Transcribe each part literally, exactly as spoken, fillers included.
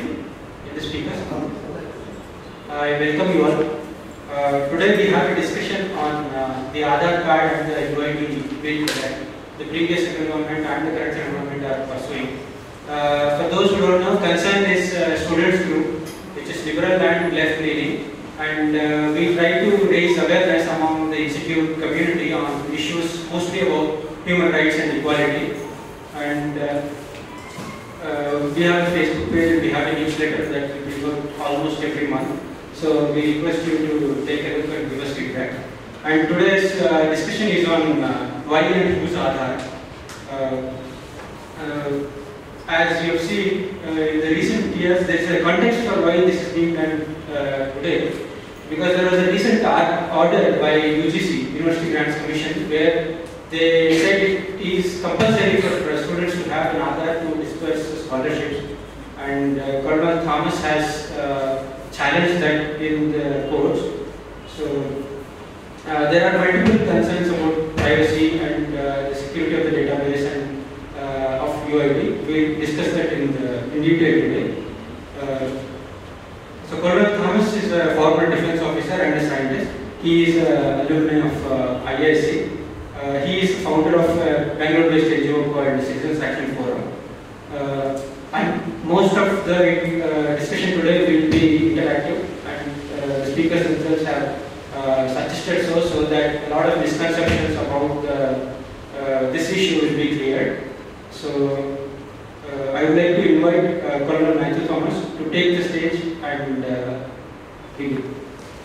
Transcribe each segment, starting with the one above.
in the speakers. I welcome you all. Uh, today we have a discussion on uh, the Aadhaar card and the U I D A I bill that the previous central government and the current central government are pursuing. Uh, for those who don't know, concern is uh, students group, which is liberal and left leaning, and uh, we try to raise awareness among the institute community on issues mostly about human rights and equality. And uh, uh, we have a Facebook page, we have a newsletter that we go almost every month. So we request you to take a look and give us feedback. And today's uh, discussion is on uh, why and whose Aadhaar. Uh, uh, as you have seen uh, in the recent years, there is a context for why this is being done uh, today. Because there was a recent order by U G C, University Grants Commission, where they said it is compulsory for students to have an Aadhaar to disperse scholarships. And uh, Colonel Thomas has uh, challenged that in the courts. So uh, there are multiple concerns about privacy and uh, the security of the database and uh, of U I D. We discussed that in, the, in detail today. Uh, so Colonel Thomas is a former defense officer and a scientist. He is an alumni of uh, I I S c. Uh, he is founder of a Bangalore-based N G O called Citizens Action Forum. Uh, and most of the uh, discussion today will be interactive, and uh, the speakers themselves have uh, suggested so, so that a lot of misconceptions about uh, uh, this issue will be cleared. So uh, I would like to invite uh, Colonel Matthew Thomas to take the stage and uh, begin.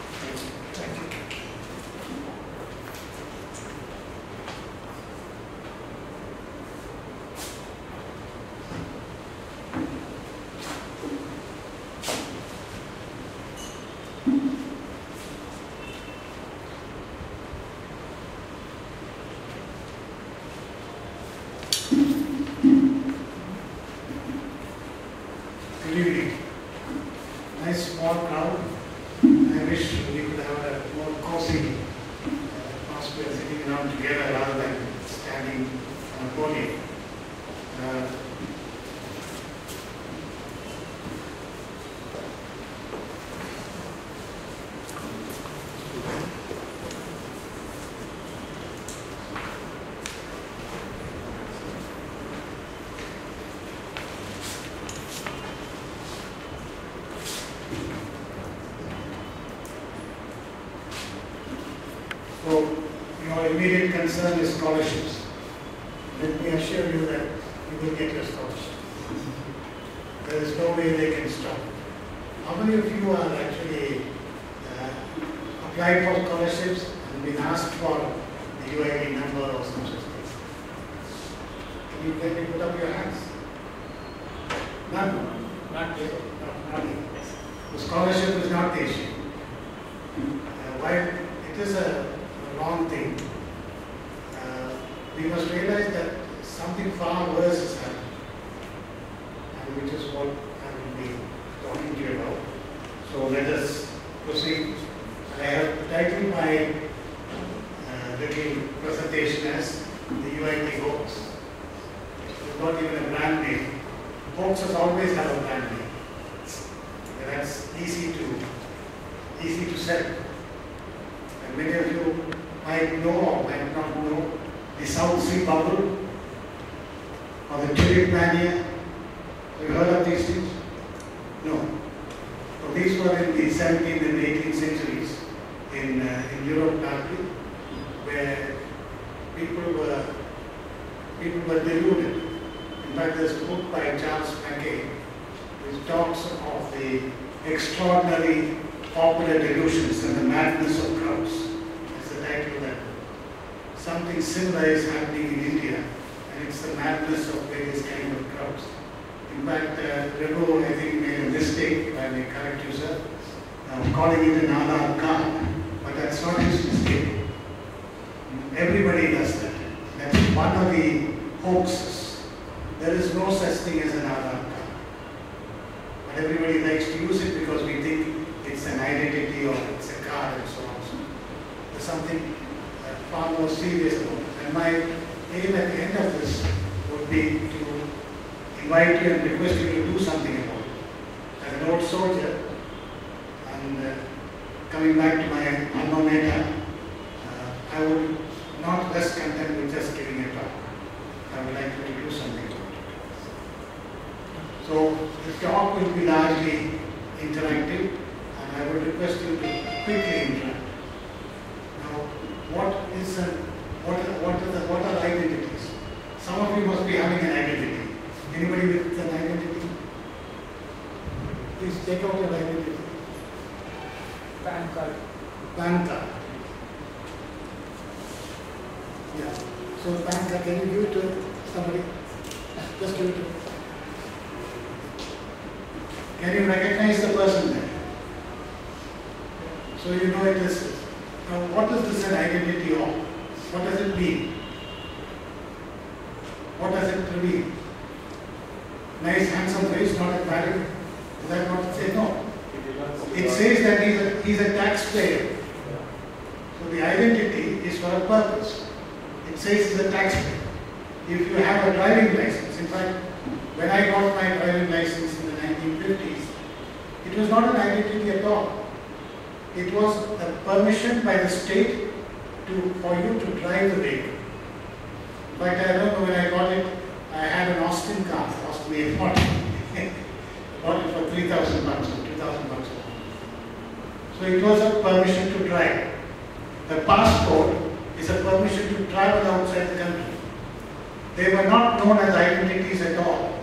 Immediate concern is scholarships. Let me assure you that you will get your scholarship. There is no way they can stop. How many of you are actually uh, applied for scholarships and been asked for the U I D number or some such thing? Can you, can you put up your hands? None? Not yet. No, not yet. The scholarship is not the issue. Uh, while it is a wrong thing, we must realize that something far worse is happening, and which is what I will be talking to you about. So let us proceed. I have titled my uh, little presentation as the U I D hoax. It's not even a brand name. Hoaxes always have a brand name. And that's easy to easy to sell. And many of you might know or might not know the South Sea bubble or the tulip mania. Have you heard of these things? No. So these were in the seventeenth and eighteenth centuries in, uh, in Europe partly, where people were people were deluded. In fact, there's a book by Charles Mackay which talks of the extraordinary popular delusions and the madness of crowds. That's the title of that book. Something similar is happening in India, and it's the madness of various kind of crowds. In fact, uh, Raghu, I think, made a mistake, if I may correct you, sir, uh, calling it an Aadhaar card, but that's not his mistake. Everybody does that. That's one of the hoaxes. There is no such thing as an Aadhaar card. But everybody likes to use it because we think it's an identity or it's a card and so on. So there's something far more serious about it. And my aim at the end of this would be to invite you and request you to do something about it. soldier, and uh, coming back to my unknown data, uh, I would not rest content with just giving a talk. I would like you to do something about it. So the talk will be largely interactive, and I would request you to quickly interact. Now, what is a, what are, what are the what are identities? Some of you must be having an identity. Anybody with an identity? Please take out your identity. Pan card. Pan card. Yeah. So pan card, can you give it to somebody? Just give it to me. Can you recognize the person there? So you know it is. Now, what is this an identity of? What does it mean? What does it reveal? Nice, handsome face, not a value. Is that what it says? No. It says that he's a, he's a taxpayer. So the identity is for a purpose. It says he's a taxpayer. If you have a driving license, in fact, when I got my driving license in the nineteen fifties, it was not an identity at all. It was a permission by the state to for you to drive the vehicle. In fact, I remember when I got it, I had an Austin car, cost me a fortune. Bought it for three thousand bucks or two thousand bucks. So it was a permission to drive. The passport is a permission to travel outside the country. They were not known as identities at all.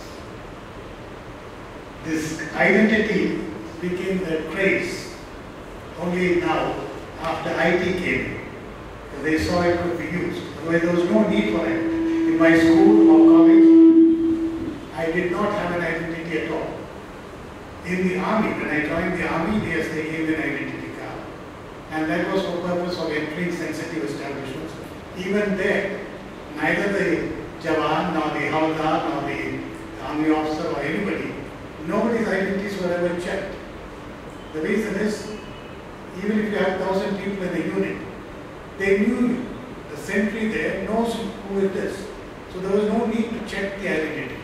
This identity became the craze only now after I T came. They saw it could be used. Otherwise, there was no need for it. In my school or college, I did not have an identity at all. In the army, when I joined the army, yes, they gave an identity card. And that was for purpose of entering sensitive establishments. Even there, neither the Jawan, nor the Havildar, nor the army officer, or anybody, nobody's identities were ever checked. The reason is, even if you have a thousand people in the unit, they knew you. The sentry there knows who it is. So there was no need to check the identity.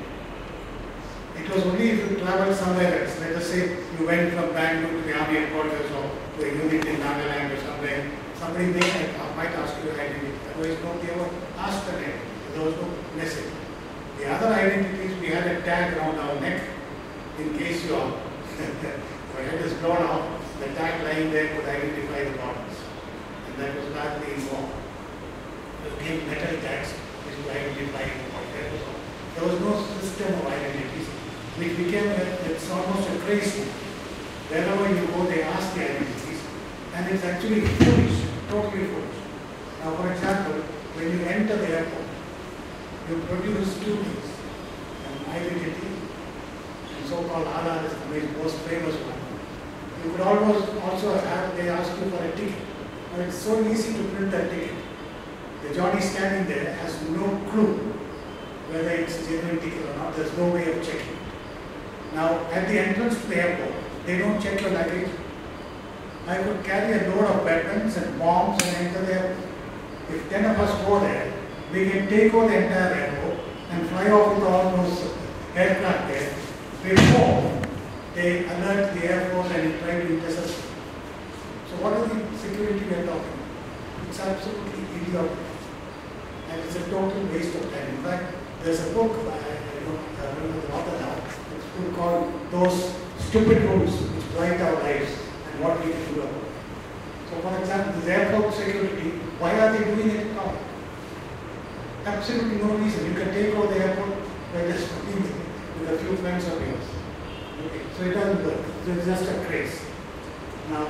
It was only if you traveled somewhere else. Let us say you went from Bangalore to the army headquarters or to a unit in Nagaland or somewhere. Somebody may have, might ask you your identity. Otherwise, nobody ever asked the name. There was no message. The other identities, we had a tag around our neck in case your head is blown off. The tag lying there could identify the bodies. And that was largely involved. You gave metal tags which would identify the body. There was no system of identities, which became a, it's almost a craze. Wherever you go, they ask the identities, and it's actually foolish, totally foolish. Now, for example, when you enter the airport, you produce two things: an identity, and so-called Aadhaar is the most famous one. You could almost also have, they ask you for a ticket. Now, it's so easy to print that ticket. The Johnny standing there has no clue whether it's a genuine ticket or not. There's no way of checking. Now, at the entrance to the airport, they don't check your luggage. I could carry a load of weapons and bombs and enter the airport. If ten of us go there, we can take over the entire airport and fly off with all those aircraft there before they alert the Air Force and try to intercept. So what is the security we are talking about? It's absolutely idiotic. And it's a total waste of time. In fact, there's a book, I, I don't I remember the author now, it's a book called Those Stupid Rules Which Blight Our Lives and What We Can Do About It. So for example, this airport security, why are they doing it at all? Absolutely no reason. You can take over the airport by just working with a few friends of yours. Okay, so it doesn't work. It's just a craze. Now,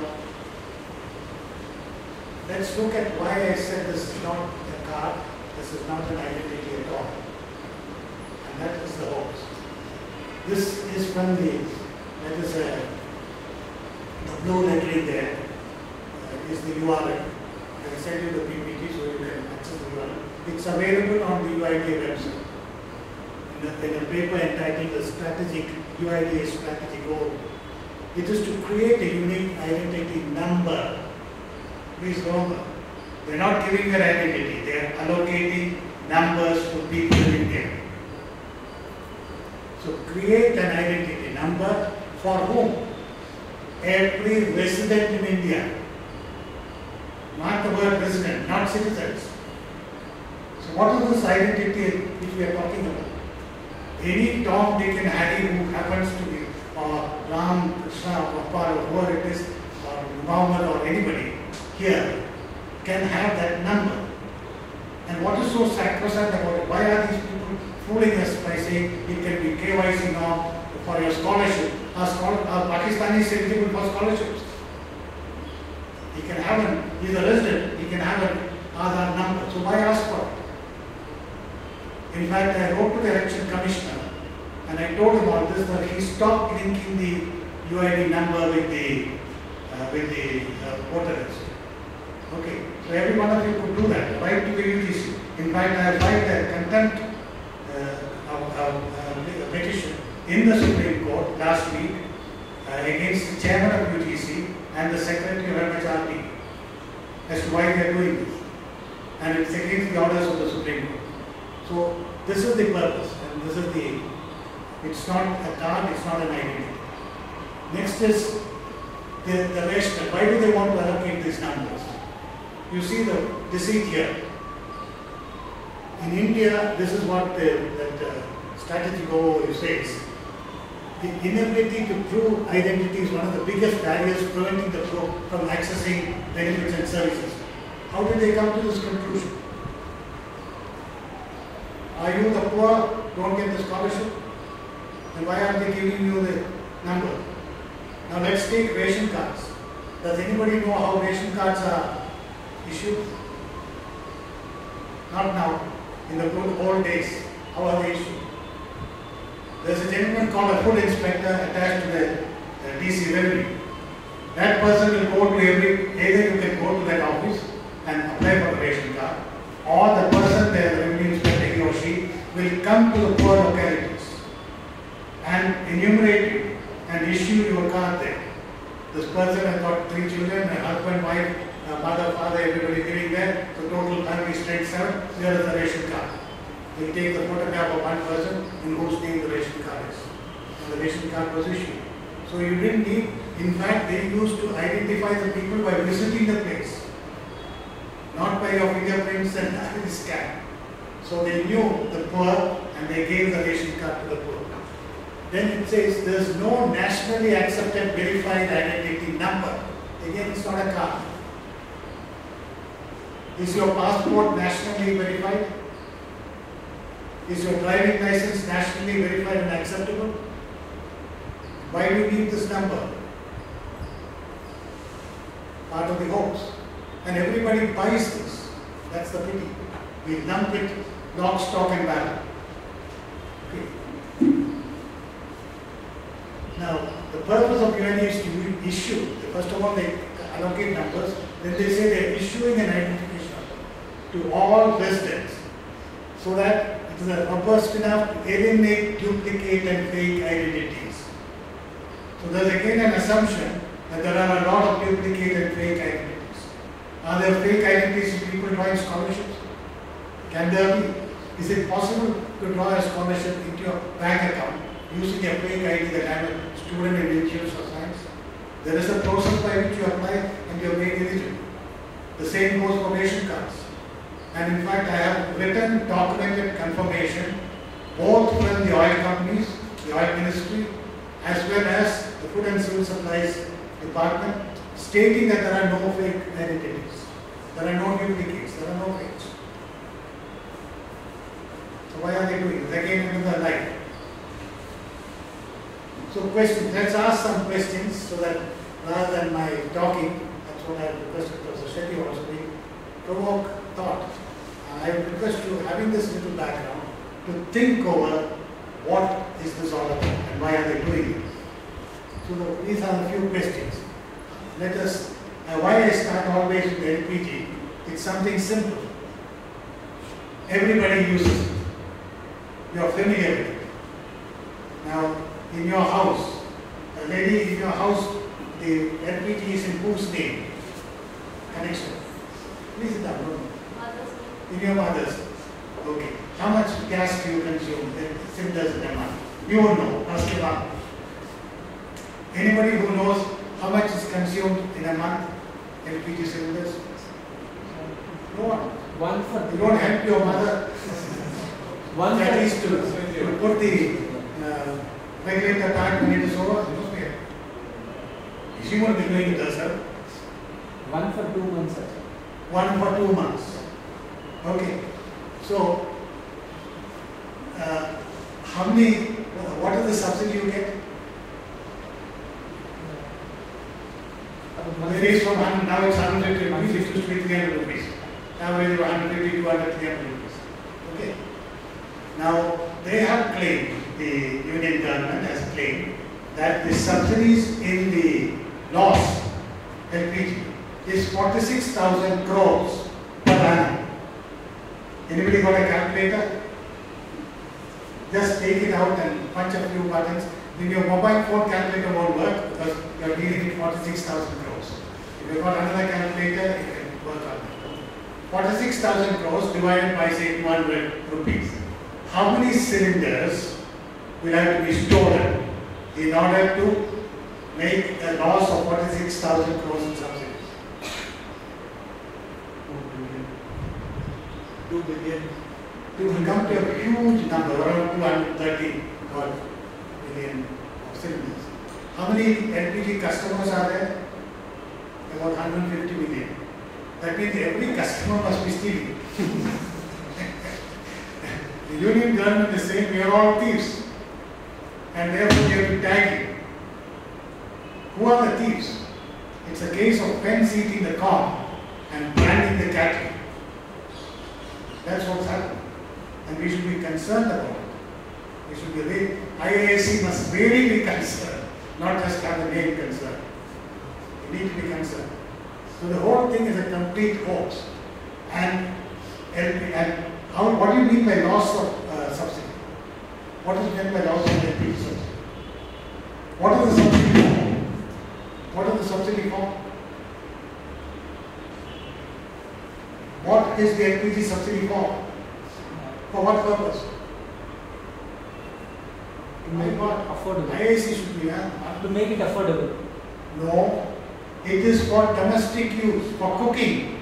let's look at why I said this is not a card, this is not an identity at all. And that is the hoax. This is from the, that is a, the blue lettering there, uh, is the U R L. I will send you the P P T so you can access the U R L. It's available on the U I D A website. In a, in a paper entitled the Strategic U I D A Strategy Goal. It is to create a unique identity number. Please remember, they are not giving their identity, they are allocating numbers to people in India. So create an identity number For whom? Every resident in India. Not the word resident, not citizens. So what is this identity which we are talking about? Any Tom, Dick and Harry who happens to be, or Ram, Krishna, or Gopal, or whoever it is, or Muhammad or anybody here can have that number. And what is so sacrosanct about it? Why are these people fooling us by saying it can be K Y C norm for your scholarship? Our, scholar, our Pakistani is eligible for scholarships. He can have an, he's a resident, he can have an Aadhaar number. So why ask for it? In fact, I wrote to the election commissioner and I told him all this, that he stopped linking the U I D number with the uh, with the uh, voter list. Okay, so every one of you could do that, write to the U G C. In fact, I filed a contempt uh, of, of, uh, petition in the Supreme Court last week uh, against the chairman of U G C and the secretary of M H R D as to why they are doing this. And it's against the orders of the Supreme Court. So this is the purpose, and this is the, it's not a card, it's not an identity. Next is the, the rationale. Why do they want to allocate these numbers? You see the deceit here. In India, this is what the, that uh, strategic overview says. The inability to prove identity is one of the biggest barriers preventing the poor from accessing benefits and services. How did they come to this conclusion? Are you the poor, don't get the scholarship? And why aren't they giving you the number? Now let's take ration cards. Does anybody know how ration cards are issued? Not now. In the good old days, how are they issued? There's a gentleman called a food inspector attached to the uh, D C revenue. That person will go to every, either you can go to that office and apply for a ration card, or the person, the revenue inspector, he or she, will come to the poor localities and enumerate you and issue your card there. This person has got three children, a husband, wife, a mother, father, everybody living there, so total family straight seven, here is the ration card. They take the photograph of one person in whose name the ration card is. And the ration card was issued. So you didn't need, in fact, they used to identify the people by visiting the place, not by your fingerprints and I V scan. So they knew the poor and they gave the ration card to the poor. Then it says there is no nationally accepted verified identity number. Again, it's not a card. Is your passport nationally verified? Is your driving license nationally verified and acceptable? Why do you need this number? Part of the hopes. And everybody buys this. That's the pity. We lump it lock, stock and barrel. Okay. Now, the purpose of U I D A I is to issue. First of all, they allocate numbers. Then they say they are issuing an identification number to all residents so that it is robust enough to eliminate duplicate and fake identities. So there is again an assumption that there are a lot of duplicate and fake identities. Are there fake identities in people drawing scholarships? Can there be? Is it possible to draw a scholarship into your bank account using a fake I D that I am a student in engineering or science? There is a process by which you apply and you are made eligible. The same goes for ration cards. And in fact, I have written documented confirmation both from the oil companies, the oil ministry, as well as the Food and Civil Supplies Department, stating that there are no fake identities. There are no duplicates, there are no fakes. So why are they doing this? Again, another lie. So questions, let's ask some questions so that rather than my talking, that's what I requested Professor Shetty was doing, provoke thought. And I request you, having this little background, to think over what is this all about and why are they doing it. So the, these are a few questions. Let us, uh, why I start always with L P G, it's something simple. Everybody uses it. You are familiar with it. Now, in your house, a lady in your house, the L P G is in whose name? Connection. Please sit down. In your mother's. Okay. How much gas do you consume? The sim doesn't matter. You won't know. Ask your mom. Anybody who knows how much is consumed in a month, L P G cylinders? No one. One for You don't help your mother. one That for is to, to put the uh, regulator back when it is over. You must be. She won't be doing it herself. one for two months. Sir. One for two months. Okay. So, uh, how many? What is the subsidy you get? Varies from one hundred, now it's one hundred rupees, it used to be three hundred rupees. Now it is one hundred fifty, two hundred, three hundred rupees. Okay. Now, they have claimed, the union government has claimed, that the subsidies in the loss L P G is forty-six thousand crores per annum. Anybody got a calculator? Just take it out and punch a few buttons. Then your mobile phone calculator won't work because you are dealing with forty-six thousand crores. If you've got another calculator, it can work on that. forty-six thousand crores divided by say two hundred rupees. How many cylinders will have to be stolen in order to make a loss of forty-six thousand crores in subsidies? two billion. It will come to a huge number, around two hundred thirty million of cylinders. How many L P G customers are there? About one hundred fifty million. That means every customer must be stealing. The union government is saying we are all thieves, and therefore we have to tag you. Who are the thieves? It's a case of fence eating the corn and branding the cattle. That's what's happening. And we should be concerned about it. We should be really, I I S C must really be concerned, not just have the name concerned. We need to be concerned. So the whole thing is a complete hoax. And, and how, what do you mean by loss of uh, subsidy? What is meant by loss of L P G subsidy? What is the subsidy for? What is the subsidy for? What is the L P G subsidy for? For what purpose? To make it affordable. I I S C should be, huh? To make it affordable. No. It is for domestic use, for cooking.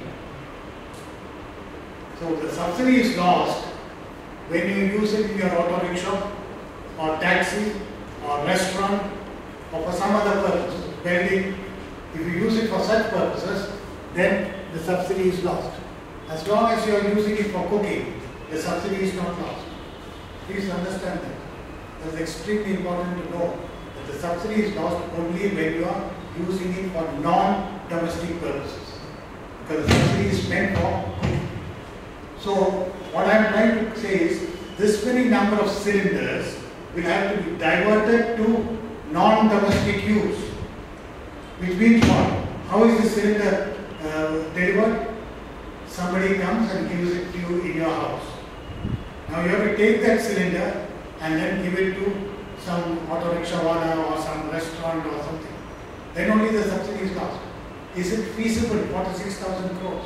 So the subsidy is lost when you use it in your auto rickshaw or taxi or restaurant or for some other purpose, welding. If you use it for such purposes, then the subsidy is lost. As long as you are using it for cooking, the subsidy is not lost. Please understand that. That's extremely important to know that the subsidy is lost only when you are using it for non-domestic purposes. Because the subsidy is meant for cooking. So, what I am trying to say is, this many number of cylinders will have to be diverted to non-domestic use. Which means what? How is the cylinder uh, delivered? Somebody comes and gives it to you in your house. Now you have to take that cylinder and then give it to some auto rickshaw or some restaurant or something. Then only the subsidy is lost. Is it feasible? forty-six thousand crores.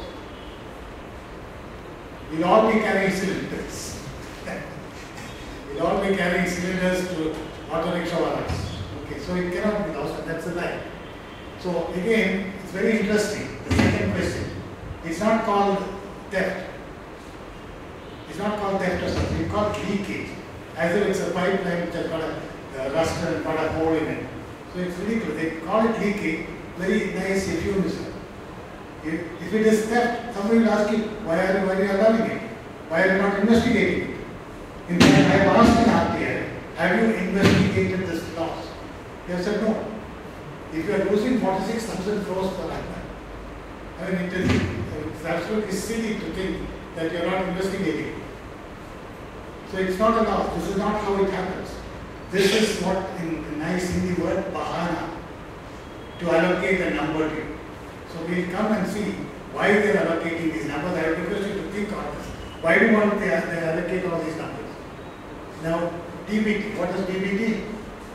We'll all be carrying cylinders. We'll all be carrying cylinders to auto rickshaw. Okay, so it cannot be lost, and that's a lie. So again, it's very interesting. The second question. It's not called theft. It's not called theft or something. It's called leakage. As if it's a pipeline which has got a uh, rust and got a hole in it. So it's ridiculous. They call it leakage. Very nice euphemism. If, if it is theft, somebody will ask you, why are you, why are you allowing it? Why are you not investigating it? In fact, I have asked an R T I, have you investigated this loss? They have said no. If you are losing forty-six thousand crores per annum, I mean, it is, it's absolutely silly to think that you are not investigating. So it's not a loss. This is not how it happens. This is what, in the nice Hindi word, bahana, to allocate a number to you. So we'll come and see why they are allocating these numbers. I request you to think on this. Why do you want they, they allocate all these numbers? Now, D B T. What is D B T?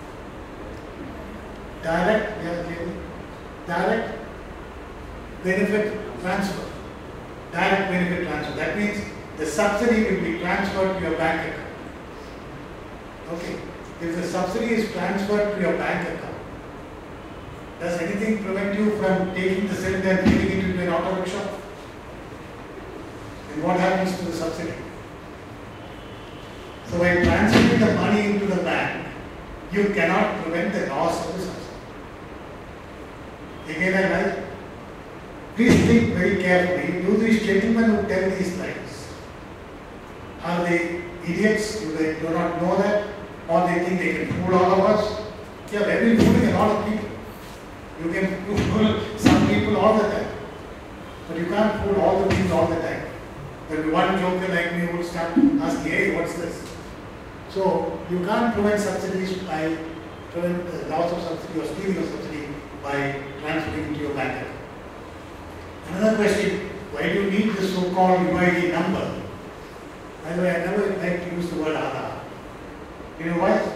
Direct, yeah, direct benefit transfer. Direct benefit transfer. That means the subsidy will be transferred to your bank account. Okay. If the subsidy is transferred to your bank account, Does anything prevent you from taking the cylinder and putting it into an auto rickshaw? And what happens to the subsidy? So by transferring the money into the bank, you cannot prevent the loss of the subsidy. Again, I like, please think very carefully. Do these gentlemen who tell these lies, are they idiots? Do they do not know that? Or they think they can fool all of us? Yeah, they've been fooling a lot of people. You can fool some people all the time. But you can't fool all the people all the time. There'll be one joker like me who will start asking, hey, what's this? So you can't prevent subsidies by prevent the loss of subsidy or stealing of subsidy by transferring into your bank account. Another question, why do you need this so-called U I D number? By the way, I never like to use the word Aadhaar. You know why?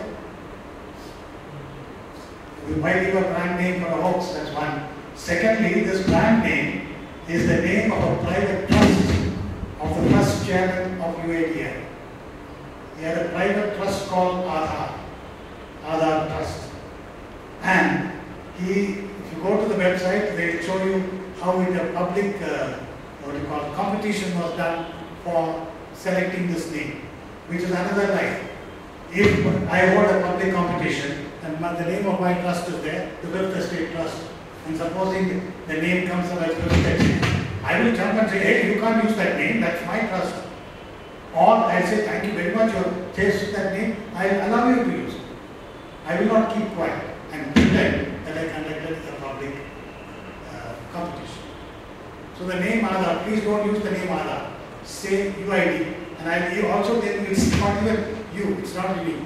You might give a brand name for a hoax, that's one. Secondly, this brand name is the name of a private trust of the first chairman of U I D A I. He had a private trust called Aadhaar, Aadhaar Trust. And he, if you go to the website, they will show you how in a public, uh, what you call, competition was done for selecting this name, which is another lie. If I hold a public competition and the name of my trust is there, the Fifth Estate Trust, and supposing the name comes from like Fifth Estate, I will jump and say, hey, you can't use that name, that's my trust. Or I say, thank you very much, your taste in that name, I allow you to use it. I will not keep quiet and pretend that I conducted a public uh, competition. So the name Aadhaar, please don't use the name Aadhaar. Say U I D. And I also tell you it's not even you, it's not unique.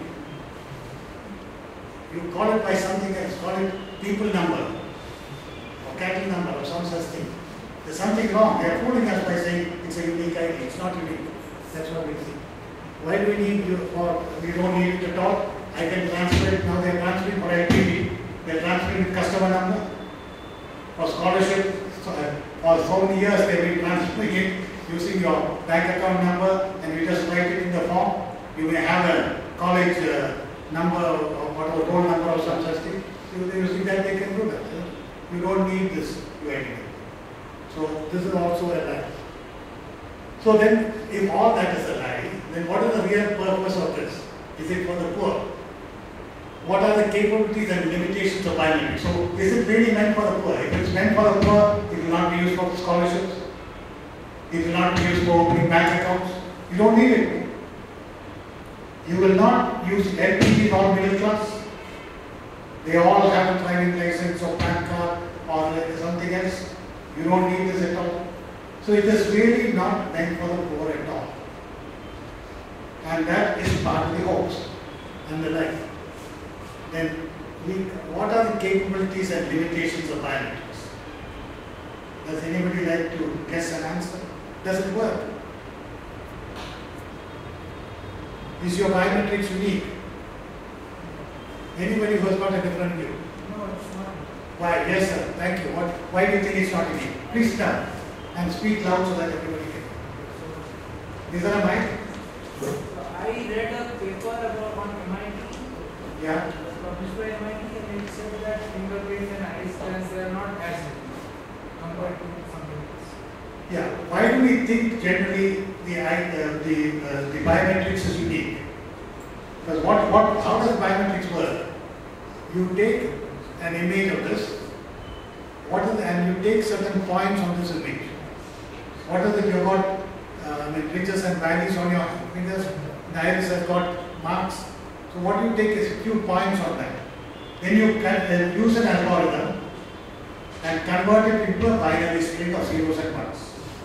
You call it by something else, call it people number or cattle number or some such thing. There's something wrong. They are fooling us by saying it's a unique I D. It's not unique. That's what we think. Why do we need you for, we don't need it at all? I can transfer it, now they are transferring for L T D. They are transferring customer number. For scholarship, for so many years they have been transferring it using your bank account number and you just write it in the form. You may have a college uh, number or whatever, roll number or some such thing. So they using that, they can do that. You don't need this U I D. So this is also a lie. So then, if all that is a lie, then what is the real purpose of this? Is it for the poor? What are the capabilities and limitations of biometrics? So, is it really meant for the poor? If it's meant for the poor, it will not be used for scholarships. It will not be used for opening bank accounts. You don't need it. You will not use L P Gs or middle class. They all have a driving license or PAN card or something else. You don't need this at all. So it is really not meant for the poor at all. And that is part of the hoax and the lie. Then, we, what are the capabilities and limitations of biometrics? Does anybody like to guess an answer? Does it work? Is your biometrics unique? Anybody who has got a different view? No, it's not. Why? Yes, sir. Thank you. What? Why do you think it's not unique? Please stand and speak loud so that everybody can. Is there a mic? I read a paper about on M I T. Yeah. Published by M I T, and it said that fingerprints and iris scans they are not as good compared to something else. Yeah. Why do we think generally the uh, the uh, the biometrics is unique? Because what what how does biometrics work? You take an image of this. What is the, and you take certain points on this image. What is it? You've got uh, the ridges and valleys on your fingers. The iris has got marks. So what you take is a few points on that. Then you can uh, use an algorithm and convert it into a binary string of zeros and ones.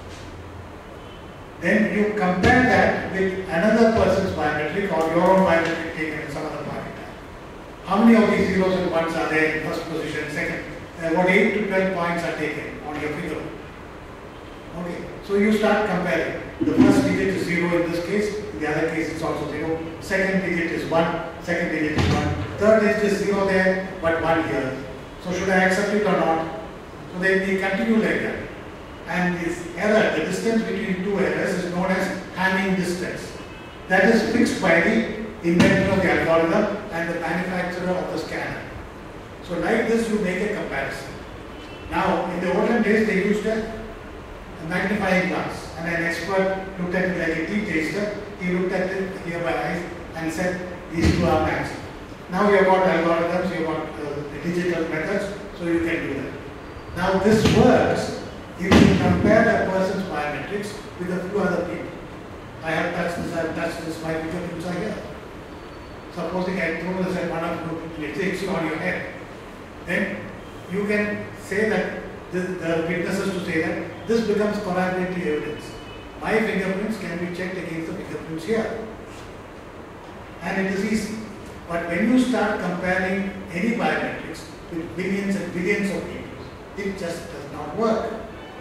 Then you compare that with another person's biometric or your own biometric taken in some other point in time. How many of these zeros and ones are there in first position, second? Uh, what eight to twelve points are taken on your finger. Okay, so you start comparing. The first digit is zero in this case, in the other case it's also zero. Second digit is one, second digit is one. Third digit is zero there, but one here. So should I accept it or not? So they, they continue like that. And this error, the distance between two errors is known as Hamming distance. That is fixed by the inventor of the algorithm and the manufacturer of the scanner. So So like this you make a comparison. Now in the olden days they used a, a magnifying glass and an expert looked at it like a tea taster. He looked at it here by eyes and said these two are matching. Now you have got algorithms, you have got uh, digital methods, so you can do that. Now this works if you compare a person's biometrics with a few other people. I have touched this, I have touched this, my fingerprints are here. Supposing I throw this at one of you, it takes you on your head. Then you can say that, this, the witnesses to say that this becomes corroborative evidence. My fingerprints can be checked against the fingerprints here. And it is easy. But when you start comparing any biometrics with billions and billions of people, it just does not work.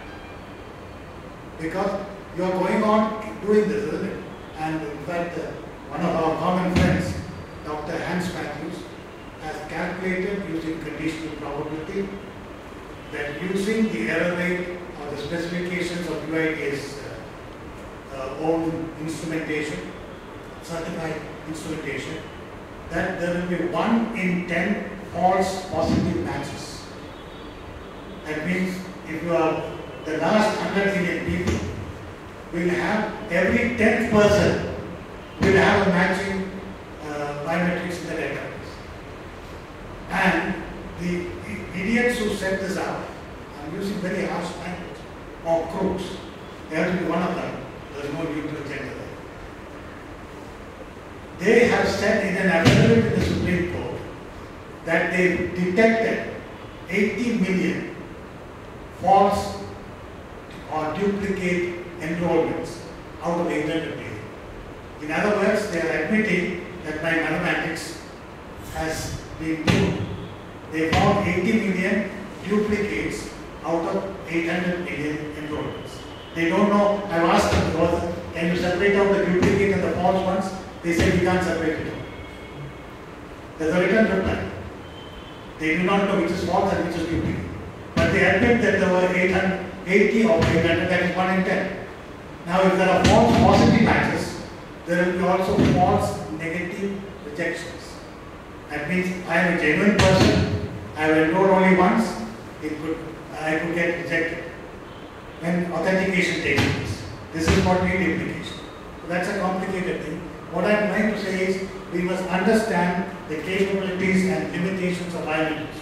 Because you are going on doing this, isn't it? And in fact, uh, one of our common friends, Doctor Hans Matthews, has calculated using conditional probability that using the error rate or the specifications of U I D A I's uh, uh, own instrumentation, certified instrumentation, that there will be one in ten false positive matches. That means if you are the last one hundred million people, will have every tenth person will have a matching uh, biometrics in the database. And the idiots who set this up, I'm using very harsh language, or crooks, they have to be one of them, there's no need to agenda there. They have said in an affidavit in the Supreme Court that they detected eighty million false or duplicate enrollments out of eight hundred million. In other words, they are admitting that my mathematics has been true. They found eighty million duplicates out of eight hundred million enrollments. They don't know. I've asked them, can you separate out the duplicate and the false ones? They said we can't separate it out. There's a written reply. They do not know which is false and which is duplicate. But they admit that there were eight hundred, eighty of eight hundred, that is one in ten. Now if there are false positive matches, there will be also false negative rejections. That means I am a genuine person, I have enrolled only once, it could, I could get rejected when authentication takes place. This is what we need implication. So that's a complicated thing. What I am trying to say is we must understand the capabilities and limitations of biometrics.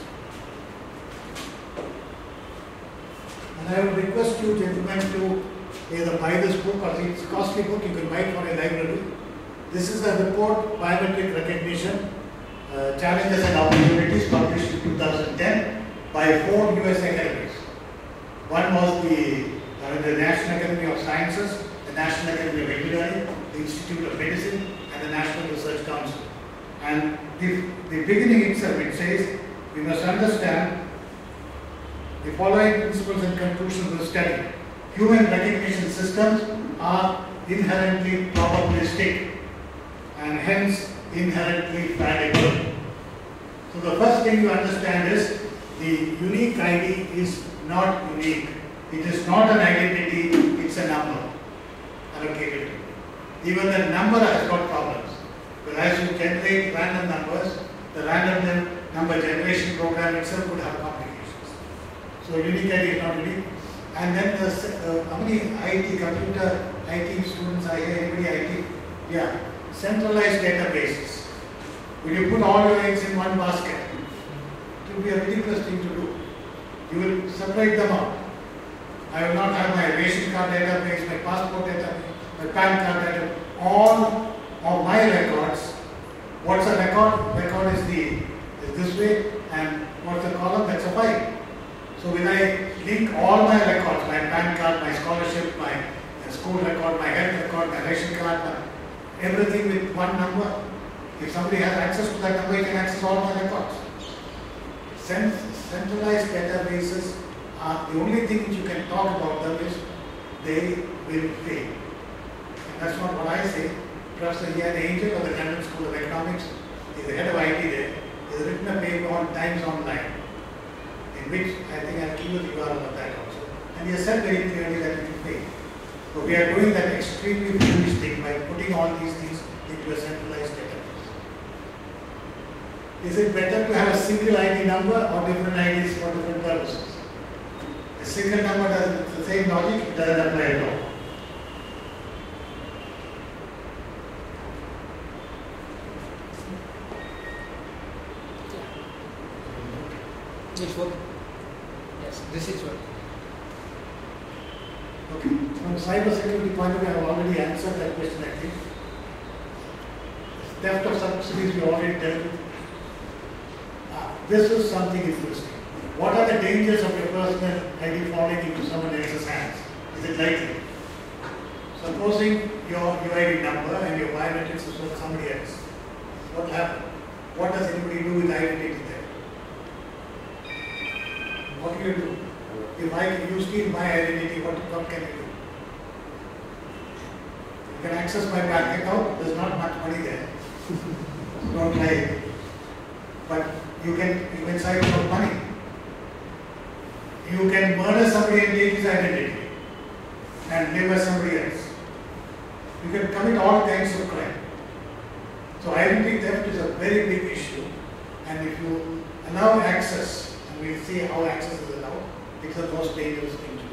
And I would request you gentlemen to either buy this book or it's a costly book, you can buy it from a library. This is a report, Biometric Recognition, uh, Challenges and Opportunities, published in two thousand ten by four U S academies. One was the, uh, the National Academy of Sciences, the National Academy of Engineering, the Institute of Medicine, and the National Research Council. And the, the beginning itself, it says, we must understand the following principles and conclusions of the study. Human recognition systems are inherently probabilistic and hence inherently fallible. So the first thing you understand is the unique I D is not unique. It is not an identity, it's a number allocated to it. Even the number has got problems. But as you generate random numbers, the random number generation program itself would have complications. So unique I D is not unique. And then the, uh, how many I T, computer I T students are here? Anybody I T? Yeah. Centralized databases. Will you put all your eggs in one basket? It will be a ridiculous thing to do. You will separate them out. I will not have my ration card database, my passport database, my PAN card database, all of my records. What's a record? Record is the is this way, and what's the column? That's a file. So when I link all my records, my PAN card, my scholarship, my uh, school record, my health record, my ration card, my, everything with one number. If somebody has access to that number, he can access all my records. Centralized databases are the only thing which you can talk about them is they will fail. And that's not what I say. Professor Ian Angel of the London School of Economics, he is the head of I T there, he has written a paper on Times Online, in which I think I will give you the U R L of that also. And he has said very clearly that it will fail. So we are doing that extremely foolish thing by putting all these things into a centralized database. Is it better to have a single I D number or different I Ds for different purposes? A single number does the same logic, it doesn't apply at all. This work. Yes, this is work. Okay. From cyber security point of view, I have already answered that question, I think. Theft of subsidies we already dealt with. Ah, this is something interesting. What are the dangers of your personal I D falling into someone else's hands? Is it likely? Supposing your U I D number and your biometrics is with somebody else. What will happen? What does anybody do with identity there? What do you do? If I you steal my identity, what, what can you do? You can access my bank account, there's not much money there. Don't try it. But you can you can side for money. You can murder somebody and take his identity and live as somebody else. You can commit all kinds of crime. So identity theft is a very big issue, and if you allow access, and we'll see how access is allowed, it's the most dangerous thing to do.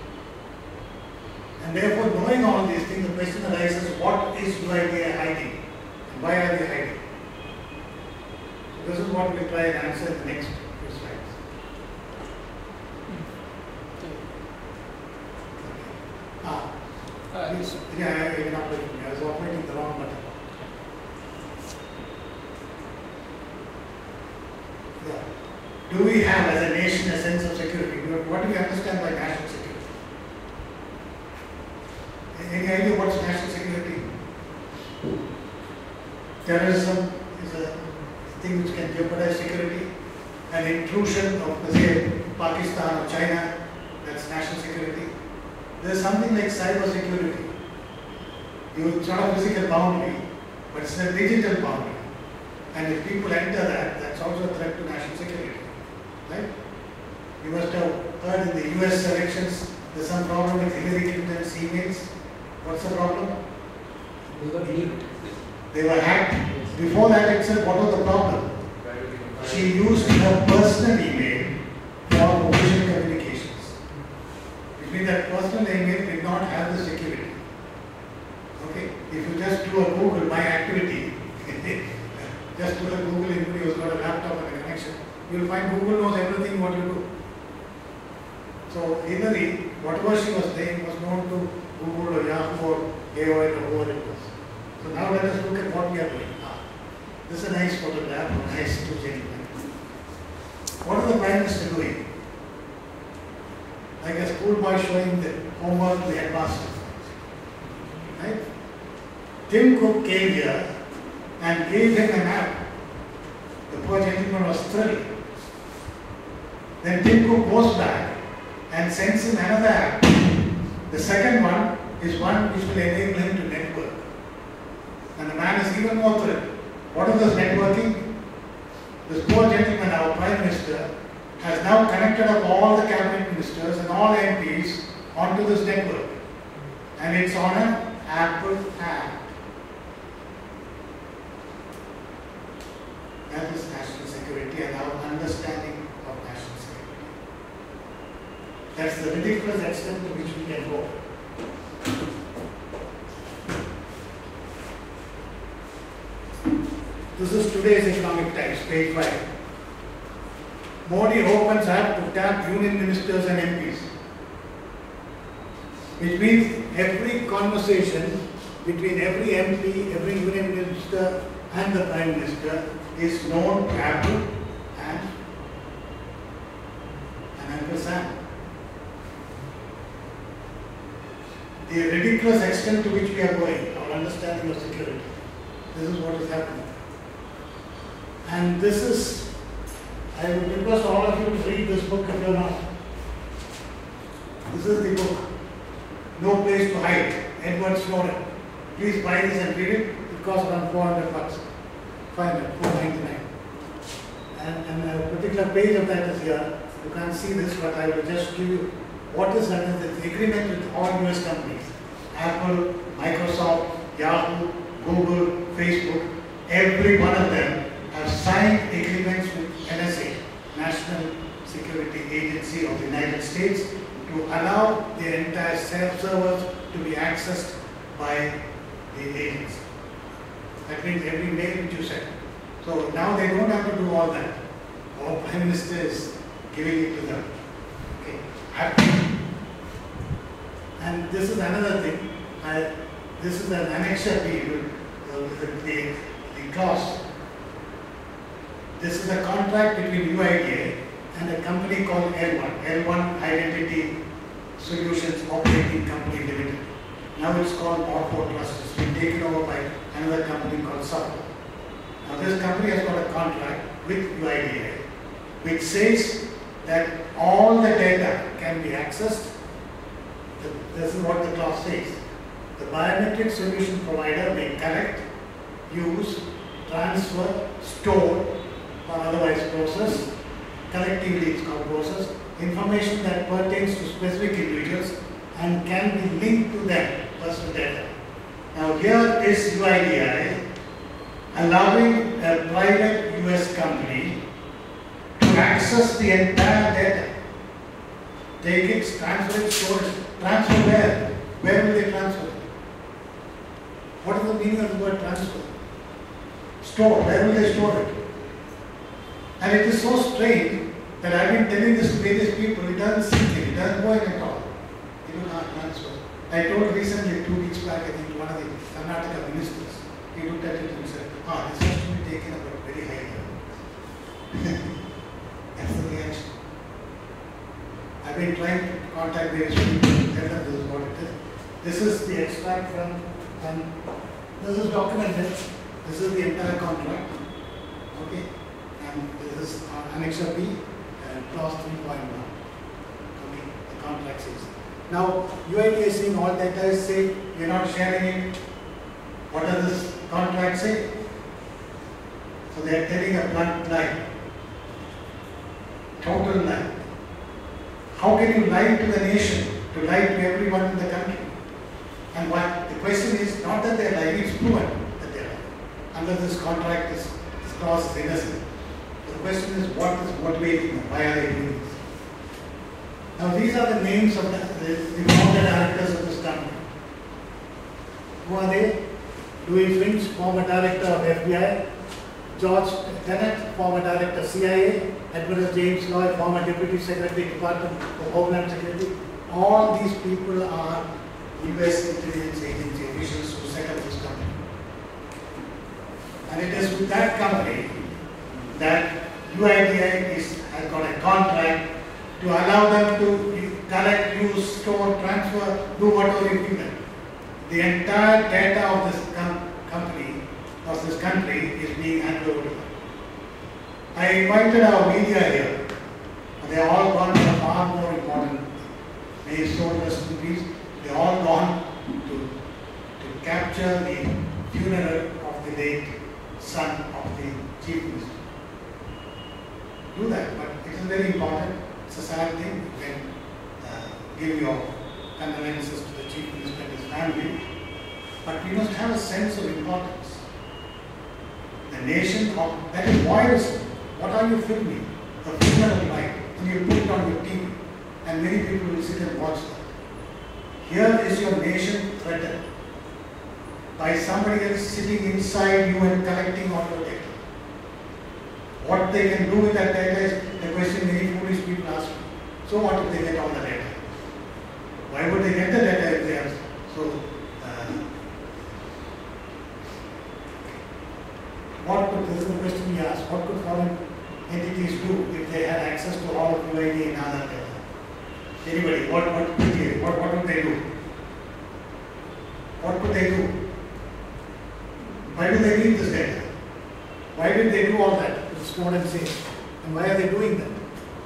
And therefore, knowing all these things, the question arises, what is U I D A I hiding? And why are they hiding? So this is what we'll try and answer in the next few slides. Ah, Uh, yes. Yeah, I, I, I was operating the wrong button. Yeah. Do we have as a nation a sense of security? What do we understand by national security? Any idea what's national security? Terrorism is a thing which can jeopardize security. An intrusion of, say, Pakistan or China, that's national security. There's something like cyber security. It's not a physical boundary, but it's a digital boundary. And if people enter that, that's also a threat to national security. Right? You must have heard in the U S elections, there's some problem with Hillary Clinton's emails. What's the problem? They got leaked. They were hacked. Before that itself, what was the problem? She used her personal email for official communications. Which means that personal email did not have the security. Okay? If you just do a Google, my activity, just do a Google, anybody who's got a laptop and a connection, you'll find Google knows everything what you do. So Hillary, whatever she was saying was known to Google or Yahoo or A O L or whoever it was. So now let us look at what we are doing. Ah, this is a nice photograph, a nice two gentlemen. What is the Prime Minister doing? Like a schoolboy showing the homework to the headmaster. Right? Tim Cook came here and gave him an app. The poor gentleman was thrilled. Then Tim Cook goes back and sends him another app. The second one is one which will enable him to network. And the man is even more thrilled. What is this networking? This poor gentleman, our Prime Minister, has now connected up all the cabinet ministers and all M Ps onto this network. And it's on an Apple app. That is national security and our understanding of national security. That's the ridiculous extent to which we can go. This is today's Economic Times, page five. Modi opens app to tap union ministers and M Ps. Which means every conversation between every M P, every union minister and the Prime Minister is known to Apple and, and Uncle Sam. The ridiculous extent to which we are going, our understanding of security. This is what is happening. And this is, I would request all of you to read this book if you are not. This is the book, No Place to Hide, Edward Snowden. Please buy this and read it. It costs around four hundred bucks. five hundred, four ninety-nine. And, and a particular page of that is here. You can't see this, but I will just give you what is under the agreement with all U S companies. Apple, Microsoft, Yahoo, Google, Facebook, every one of them has have signed agreements with N S A, National Security Agency of the United States, to allow the entire servers to be accessed by the agents. That means every mail which you send. So now they don't have to do all that. Our Prime Minister is giving it to them. Okay. Happy. And this is another thing. I, this is an annexure B with uh, the, the, the clause. This is a contract between U I D A I and a company called L one, L one Identity Solutions Operating Company Limited. Now it's called R four Trust. It's been taken over by another company called Sabha. Now this company has got a contract with U I D A I which says that all the data can be accessed. This is what the clause says. The biometric solution provider may collect, use, transfer, store, or otherwise process, collectively it's called process, information that pertains to specific individuals and can be linked to them, personal data. Now here is U I D A I allowing a private U S company to access the entire data. Take it, transfer it, store it. Transfer where? Where will they transfer it? What is the meaning of the word transfer? Store. Where will they store it? And it is so strange that I have been telling this to various people, it doesn't sink in, it doesn't go in at all. You know, not transfer. I told recently, two weeks back, I think, to one of the Karnataka ministers, he looked at it and said, ah, this has to be taken up at very high level. That's the reaction. I've been trying to contact various people and tell them this is what it is. This is the extract from, and this is documented. This is the entire contract. Okay. And this is uh, Annexure B, uh, clause three point one. Okay. The contract says. Now, U I D A I is saying all data is safe. We are not sharing it. What does this contract say? So they are telling a blunt lie. Total lie. How can you lie to the nation, to lie to everyone in the country? And what the question is not that they are lying, it's proven that they are lying. Under this contract, this, this clause is innocent. The question is what is motivating them? Why are they doing this? Now these are the names of the, the, the former directors of this company. Who are they? Louis Finch, former director of F B I. George Tenet, former director of C I A. Admiral James Lloyd, former Deputy Secretary, Department of Homeland Security. All these people are U S intelligence agency officials who set up this company. And it is with that company that U I D A I is, has got a contract to allow them to collect, use, store, transfer, do whatever you give them. The entire data of this com company, of this country, is being handed over to them. I invited our media here. They are all gone for far more important. May his soul rest in peace. They are all gone to, to capture the funeral of the late son of the Chief Minister. Do that, but it is very important. It's a sad thing. You can uh, give your condolences to the Chief Minister and his family. But we must have a sense of importance. The nation of, that is voice. What are you filming? The funeral light. And you put it on your T V. And many people will sit and watch that. Here is your nation threatened by somebody else sitting inside you and collecting all your data. What they can do with that data is the question many foolish people ask me. So what if they get all the data? Why would they get the data if they have so? Uh, what could, this is the question we ask, what could foreign entities do if they had access to all of U I D A I and Aadhaar data? Anybody, what, what, what, what would they do? What could they do? Why do they need this data? Why did they do all that? It's stored and safe. And why are they doing that?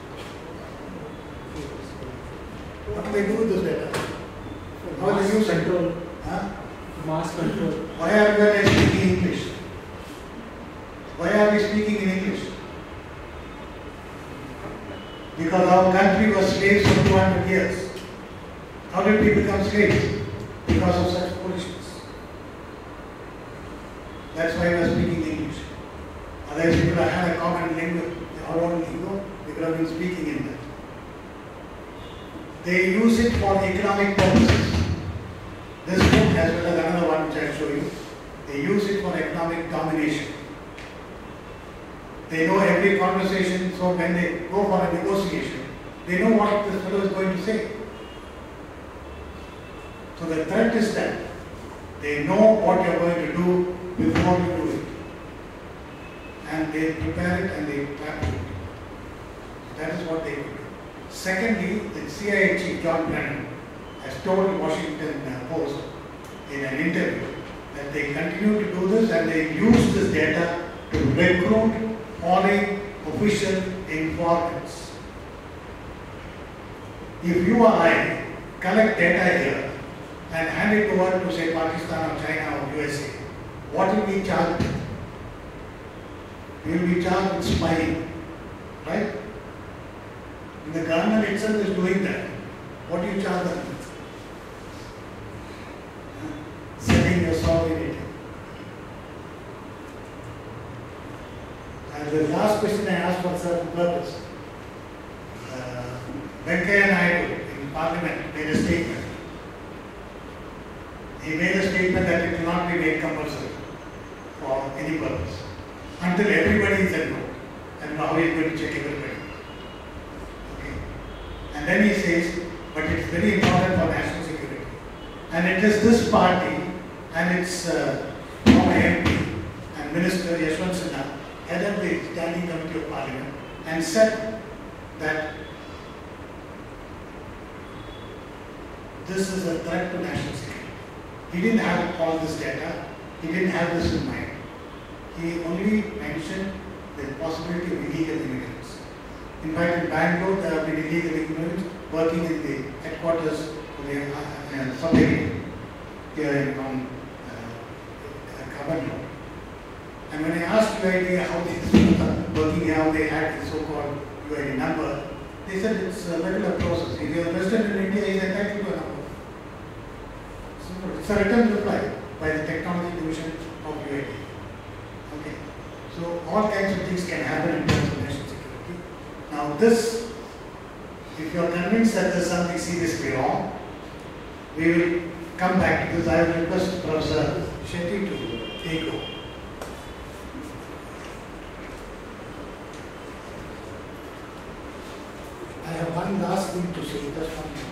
What do they do with this data? How do they use it? Control. Huh? Mass control. Why are we speaking English? Why are we speaking in English? Because our country was slaves for two hundred years. How did we become slaves? Because of such foolishness. That's why we are speaking English. Otherwise, we could have had a common language, our own lingo, we could have been speaking in that. They use it for economic purposes. This book, as well as another one which I will show you, they use it for economic domination. They know every conversation, so when they go for a negotiation, they know what this fellow is going to say. So the threat is that they know what you are going to do before you do it. And they prepare it and they plan to do it. That is what they do. Secondly, the C I A chief, John Brennan, has told the Washington Post in an interview that they continue to do this and they use this data to recruit foreign official informants. If you or I collect data here and hand it over to say Pakistan or China or U S A, what will we charge? We will be charged with spying, right? And the government itself is doing that. What do you charge them? Selling your sovereignty. And the last question I asked for a certain purpose. Uh, Venkaiah Naidu in Parliament made a statement. He made a statement that it will not be made compulsory for any purpose until everybody is enrolled. And now he is going to check everybody. Okay. And then he says, but it's very important for national security. And it is this party and its uh, former M P and Minister Yashwant Sinha headed the Standing Committee of Parliament and said that this is a threat to national security. He didn't have all this data, he didn't have this in mind. He only mentioned the possibility of illegal immigrants. In fact, in Bangalore, there have been illegal immigrants working in the headquarters of the uh, subway here in um, uh, Kabadlo. And when I asked U I D A how these people are working, how they had the so-called U I D number, they said it's a regular process. If you are resident in India, he is entitled to a number. So it's a written reply by the technology division of U I D A. Okay. So all kinds of things can happen in terms of national security. Now this, if you are convinced that there is something seriously wrong, we will come back to this. I will request Professor Shetty to take over. I have one last thing to say, just one thing.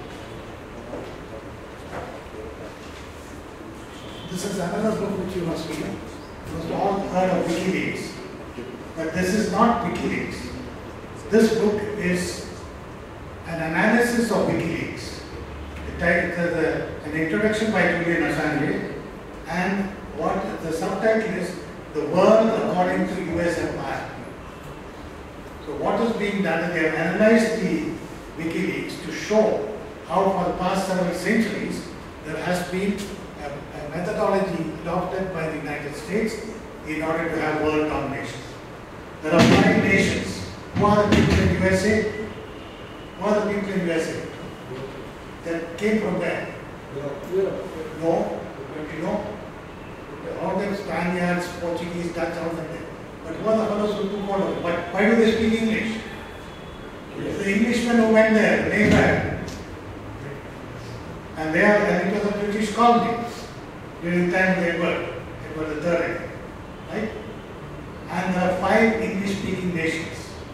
This is another book which you must read. You must all heard of WikiLeaks. But this is not WikiLeaks. This book is an analysis of WikiLeaks. The title is a, an introduction by Julian Assange, and what the subtitle is The World According to U S Empire. So what is being done is they have analyzed the WikiLeaks to show how for the past several centuries there has been a, a methodology adopted by the United States in order to have world domination. There are five nations. Who are the people in U S A? Who are the people in U S A? That came from where? Europe. No. You know? All them Spaniards, Portuguese, Dutch, all of them. But who are the fellows who took all of it? But why do they speak English? Yes. The Englishmen who went there, Mayfair. And they are, and it was a British colony during the time of Edward, Edward the Third, right? And there are five English-speaking nations.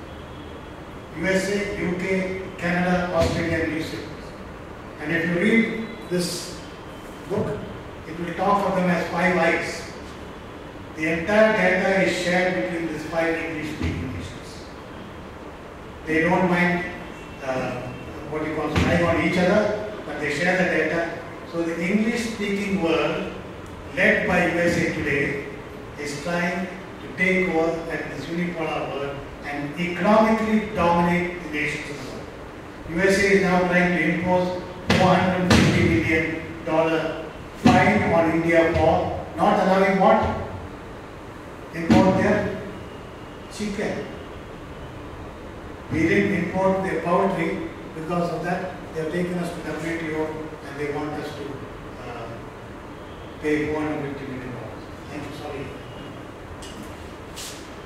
U S A, U K, Canada, Australia, and New Zealand. And if you read this book, it will talk of them as five eyes. The entire data is shared between these five English-speaking nations. They don't mind uh, what you call spying on each other, but they share the data. So the English-speaking world, led by U S A today, is trying to take over at this unipolar world and economically dominate the nations of the world. U S A is now trying to impose four hundred fifty million dollars fine on India for not allowing what? Import their chicken. We didn't import their poultry. Because of that, they have taken us to W T O and they want us to uh, pay four hundred fifty million dollars. Thank you. Sorry.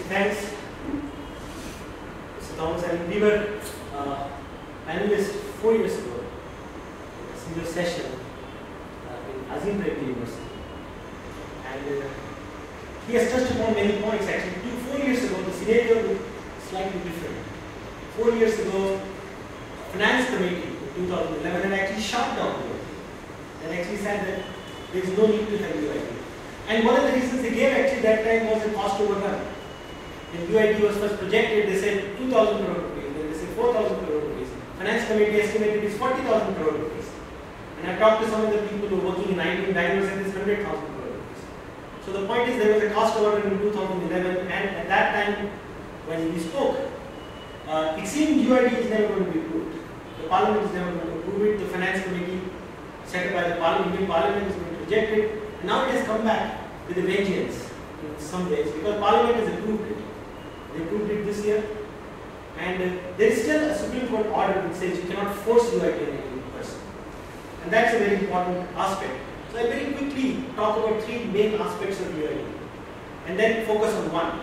thanks, Mister Thomas. And we were uh, panelists four years ago, a single session uh, in Azim Prem University. And uh, he has touched upon many points actually. Two, four years ago, the scenario was slightly different. Four years ago, Finance Committee in two thousand eleven had actually shut down the U I D and actually said that there is no need to have U I D. And one of the reasons they gave actually that time was the cost overrun. When U I D was first projected, they said two thousand crore rupees, then they said four thousand crore rupees. Finance Committee estimated it's forty thousand crore rupees. And I talked to some of the people who are working in I T and diagnosed that it's one hundred thousand crore rupees. So the point is there was a cost overrun in two thousand eleven, and at that time when we spoke, uh, it seemed U I D is never going to be approved. The Parliament is never going to approve it. The Finance Committee set up by the Parliament, Indian Parliament is going to reject it. And now it has come back with a vengeance in some ways because Parliament has approved it. They approved it this year. And uh, there is still a Supreme Court order which says you cannot force U I D on any person. And that's a very important aspect. So I very quickly talk about three main aspects of U I D and then focus on one.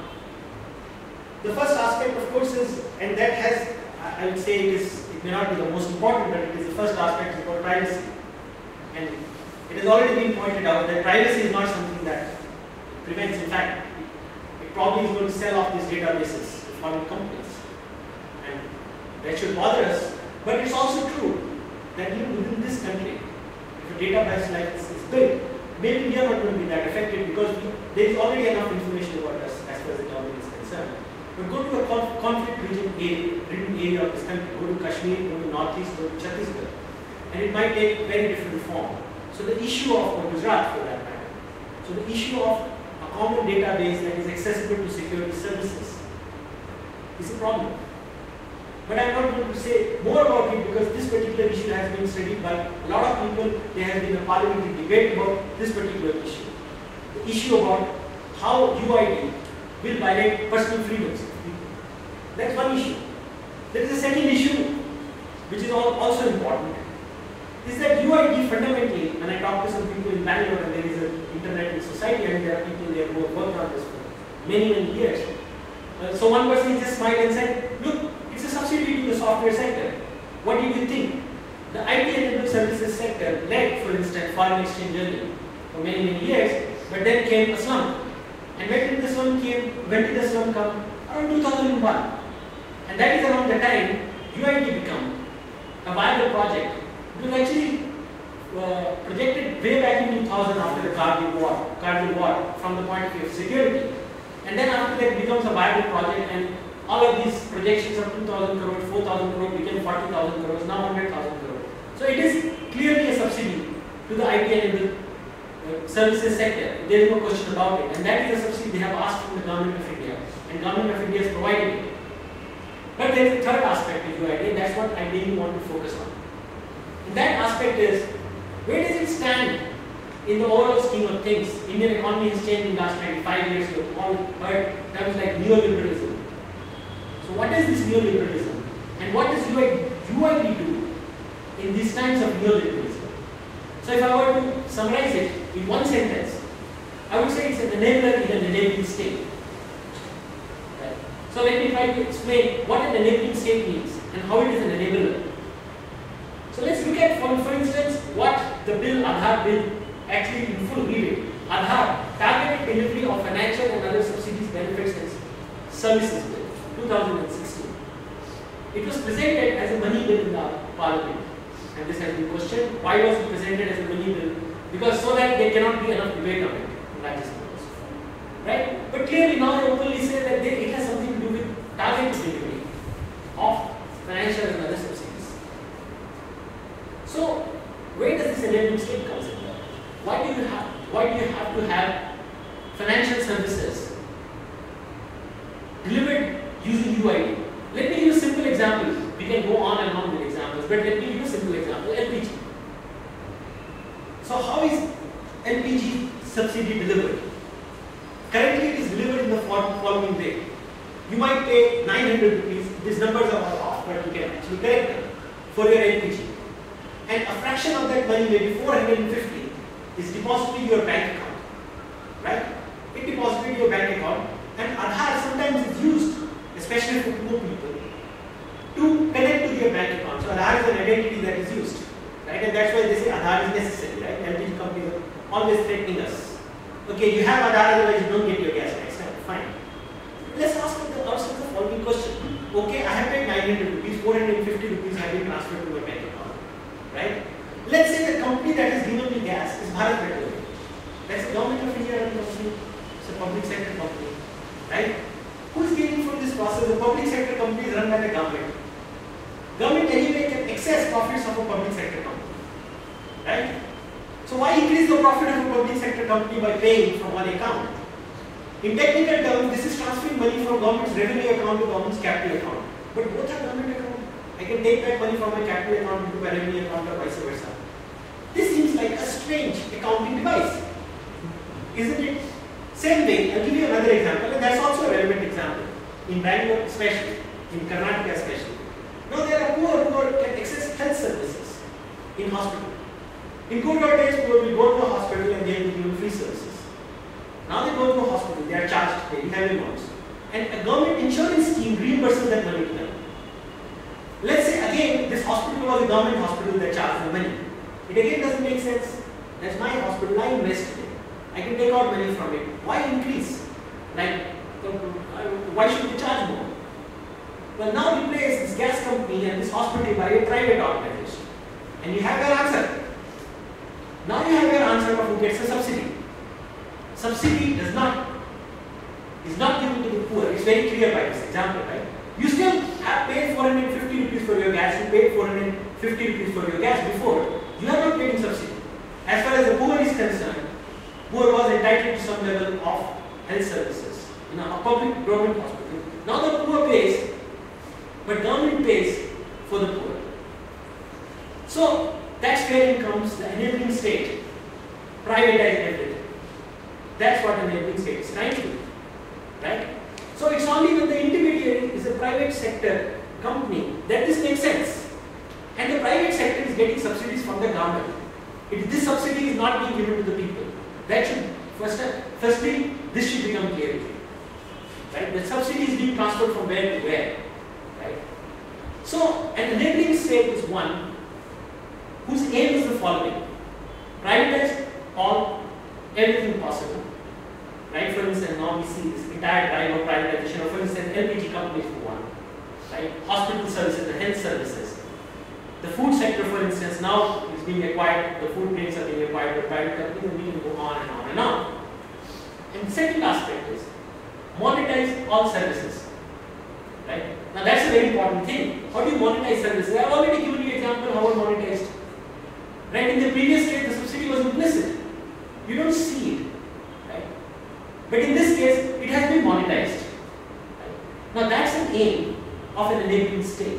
The first aspect, of course, is, and that has, I would say it is, it may not be the most important, but it is the first aspect, is about privacy. And it has already been pointed out that privacy is not something that prevents. In fact, it probably is going to sell off these databases to foreign companies. And that should bother us. But it's also true that even within this country, if a database like this is built, maybe we are not going to be that affected because we, there is already enough information about us as far as the government is concerned. But go to a conf conflict region area, ridden area of this country, go to Kashmir, go to Northeast, go to Chhattisgarh, and it might take a very different form. So the issue of, or Gujarat for that matter, so the issue of a common database that is accessible to security services is a problem. But I'm not going to say more about it because this particular issue has been studied by a lot of people. There has been a parliamentary debate about this particular issue. The issue about how U I D will violate personal freedoms of people. That's one issue. There is a second issue which is also important. Is that U I D fundamentally, when I talk to some people in Bangalore and there is an internet in society and there are people there who have worked on this for many, many years. Uh, so one person just smiled and said, look, it's a subsidy to the software sector. What do you think? The I T-enabled services sector led, for instance, foreign exchange journey for many, many years, but then came a slump. And when did the slump came? When did the slump come? Around two thousand one. And that is around the time U I D became a viable project. It was actually uh, projected way back in two thousand after the Kargil war, Kargil war from the point of view of security. And then after that it becomes a viable project and all of these projections of two thousand crore, four thousand crore became forty thousand crores, now one hundred thousand crore. So it is clearly a subsidy to the I T-enabled uh, services sector. There is no question about it. And that is a subsidy they have asked from the government of India. And government of India has provided it. But there is a third aspect of U I D and that's what I really want to focus on. And that aspect is, where does it stand in the overall scheme of things? Indian economy has changed in the last twenty-five years. You have all heard terms like neoliberalism. So what is this neoliberalism? And what does U I D do in these times of neoliberalism? So if I were to summarize it in one sentence, I would say it's an enabler in an enabling state. Right. So let me try to explain what an enabling state means and how it is an enabler. So let's look at, for, for instance, what the bill, Aadhaar bill, actually in full read it. Aadhaar, targeted delivery of financial and other subsidies, benefits and services bill, two thousand sixteen. It was presented as a money bill in the parliament. And this has been questioned. Why was it presented as a money bill? Because so that there cannot be enough debate on it in legislators. Right? But clearly now they openly say that they, it has something to do with targeted delivery of financial and other subsidies. So, where does this enabling state comes in? Why do you have why do you have to have financial services delivered using U I D? Let me give you a simple example. We can go on and on with examples, but let me give you a simple example. L P G. So how is L P G subsidy delivered? Currently it is delivered in the following way. You might pay nine hundred rupees, these numbers are all off, but you can actually correct them for your L P G. And a fraction of that money, maybe four hundred fifty, is deposited in your bank account. Right? It deposited in your bank account, and Aadhaar sometimes you have Aadhaar, otherwise you don't get your gas next time. Fine. Let's ask ourselves the following question. Okay, I have paid nine hundred rupees, four hundred fifty rupees have been transferred to my bank account. Right? Let's say the company that has given me gas is Bharat Petroleum. That's the government of India running company. It's a public sector company. Right? Who is gaining from this process? The public sector company is run by the government. Government anyway can access profits of a public sector company. Right? So why increase the profit of a public sector company by paying from one account? In technical terms, this is transferring money from government's revenue account to government's capital account. But both are government account. I can take that money from my capital account into my revenue account or vice versa. This seems like a strange accounting device. Isn't it? Same way, I'll give you another example, and that's also a relevant example. In Bangalore especially, in Karnataka especially. Now there are poor who can access health services in hospital. In good old days, people will go to a hospital and they will be given free services. Now they go to a hospital, they are charged very heavy amounts. And a government insurance scheme reimburses that money to them. Let's say again, this hospital was a government hospital that charged them money. It again doesn't make sense. That's my hospital, I invested in it. I can take out money from it. Why increase? Like, why should we charge more? Well, now replace this gas company and this hospital by a private organization. And you have your answer. Now you have your answer of who gets a subsidy. Subsidy does not, is not given to the poor. It's very clear by this example, right? You still have paid four hundred fifty rupees for your gas. You paid four hundred fifty rupees for your gas before. You are not getting subsidy. As far as the poor is concerned, poor was entitled to some level of health services in a public government hospital. Now the poor pays, but government pays for the poor. So that's where comes the enabling state, privatize everything. That's what enabling state is trying to do, right? So it's only when the intermediary is a private sector company that this makes sense. And the private sector is getting subsidies from the government. If this subsidy is not being given to the people, that should, first, firstly, this should become clear. Right? The subsidy is being transferred from where to where. Right? So an enabling state is one whose aim is the following. Privatize all, everything possible. Right? For instance, now we see this entire drive of privatization of, for instance, L P G companies for one. Right? Hospital services, the health services. The food sector, for instance, now is being acquired, the food grains are being acquired by private companies, and we can go on and on and on. And the second aspect is monetize all services. Right? Now that's a very important thing. How do you monetize services? I have already given you an example how it monetized. Right? In the previous case, the subsidy was implicit. You don't see it. Right? But in this case, it has been monetized. Right? Now that's an aim of an enabling state.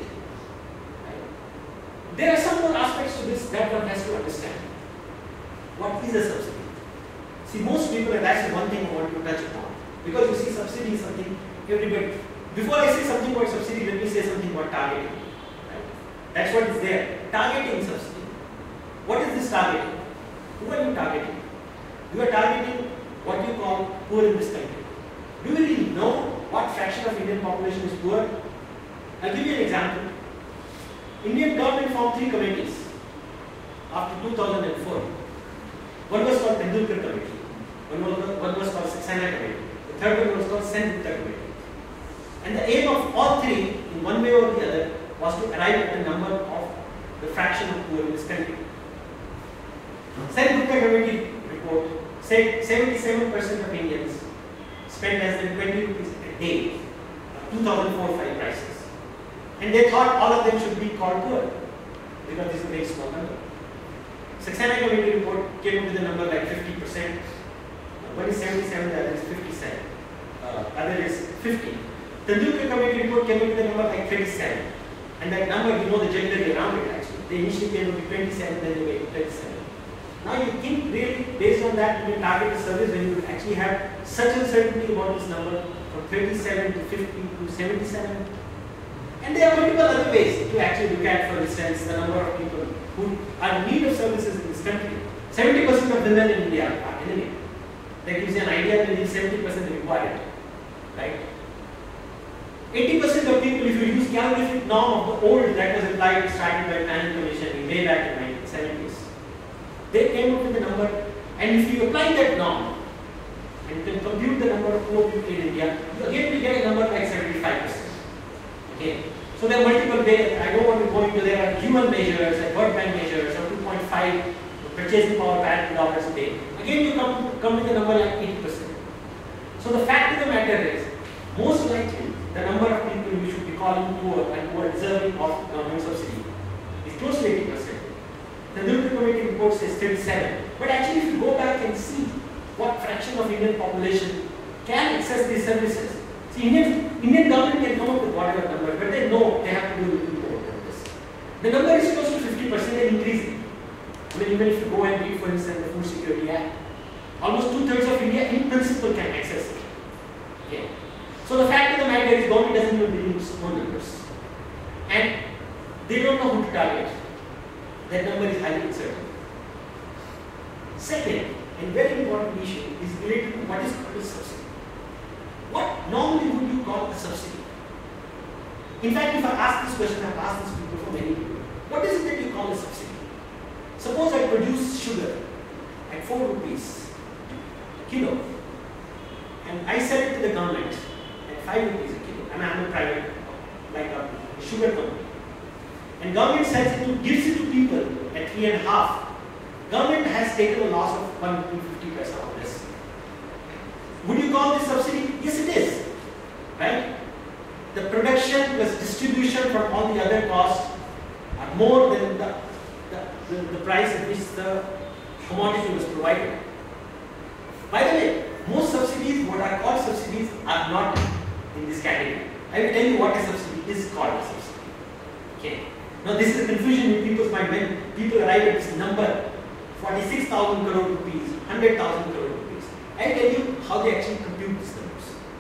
There are some more aspects to this that one has to understand. What is a subsidy? See, most people, and that's the one thing I want to touch upon. Because you see, subsidy is something everybody. Before I say something about subsidy, let me say something about targeting. Right? That's what is there. Targeting subsidy. What is this targeting? Who are you targeting? You are targeting what you call poor in this country. Do you really know what fraction of Indian population is poor? I'll give you an example. Indian government formed three committees after two thousand four. One was called Tendulkar Committee, one was, one was called Saxena Committee, the third one was called Sen-Gupta Committee. And the aim of all three, in one way or the other, was to arrive at the number of the fraction of poor in this country. Sen-Gupta Committee report said seventy-seven percent of Indians spend less than twenty rupees a day, two thousand four five prices. And they thought all of them should be called poor because this is a very small number. Saxena Committee report came up with a number like fifty percent. One is seventy-seven, the other is fifty-seven. Uh, other is fifty. The Tendulkar Committee report came up with a number like thirty-seven. And that number, you know the gender around it actually. They initially came up with twenty-seven, then they made thirty-seven. Now you think really based on that you can target a service when you actually have such uncertainty about this number from thirty-seven to fifty to seventy-seven. And there are multiple other ways to actually look at, for instance, the number of people who are in need of services in this country. seventy percent of women in India are anemic. That gives you an idea that seventy percent required. Right? eighty percent of people, if you use calorific norm of the old that was applied, started by Planning Commission way back in the nineteen seventies, they came up with a number, and if you apply that norm, and you can compute the number of poor people in India, you again will get a number like seventy-five percent. Okay. So there are multiple ways. I don't want to go into there are human measures and World Bank measures of two point five purchasing power per dollars a day. Again, you come, come with a number like eighty percent. So the fact of the matter is, most likely, the number of people we should be calling poor and who are deserving of government subsidy is close to eighty percent. The Newton Committee report says thirty-seven. But actually, if you go back and see what fraction of Indian population can access these services, see, Indian, Indian government can come up with whatever number, but they know they have to do a little more than this. The number is close to fifty percent and increasing. I mean, even if you go and read, for instance, the Food Security Act, almost two-thirds of India in principle can access it. Okay. So the fact of the matter is, government doesn't even believe its own numbers. And they don't know who to target. That number is highly uncertain. Second, and very important issue is related to what is called a subsidy. What normally would you call a subsidy? In fact, if I ask this question, I've asked this people for many people. What is it that you call a subsidy? Suppose I produce sugar at four rupees a kilo, and I sell it to the government at five rupees a kilo, and I'm a private, like a sugar company. And government sells it to, gives it to people at three and a half. Government has taken a loss of one rupee fifty paisa on this. Would you call this subsidy? Yes, it is. Right? The production plus distribution from all the other costs are more than the, the, the, the price at which the commodity was provided. By the way, most subsidies, what are called subsidies, are not in this category. I will tell you what a subsidy is called a subsidy. Okay. Now this is a confusion in people's mind when people arrive at this number, forty-six thousand crore rupees, one hundred thousand crore rupees. I will tell you how they actually compute these numbers.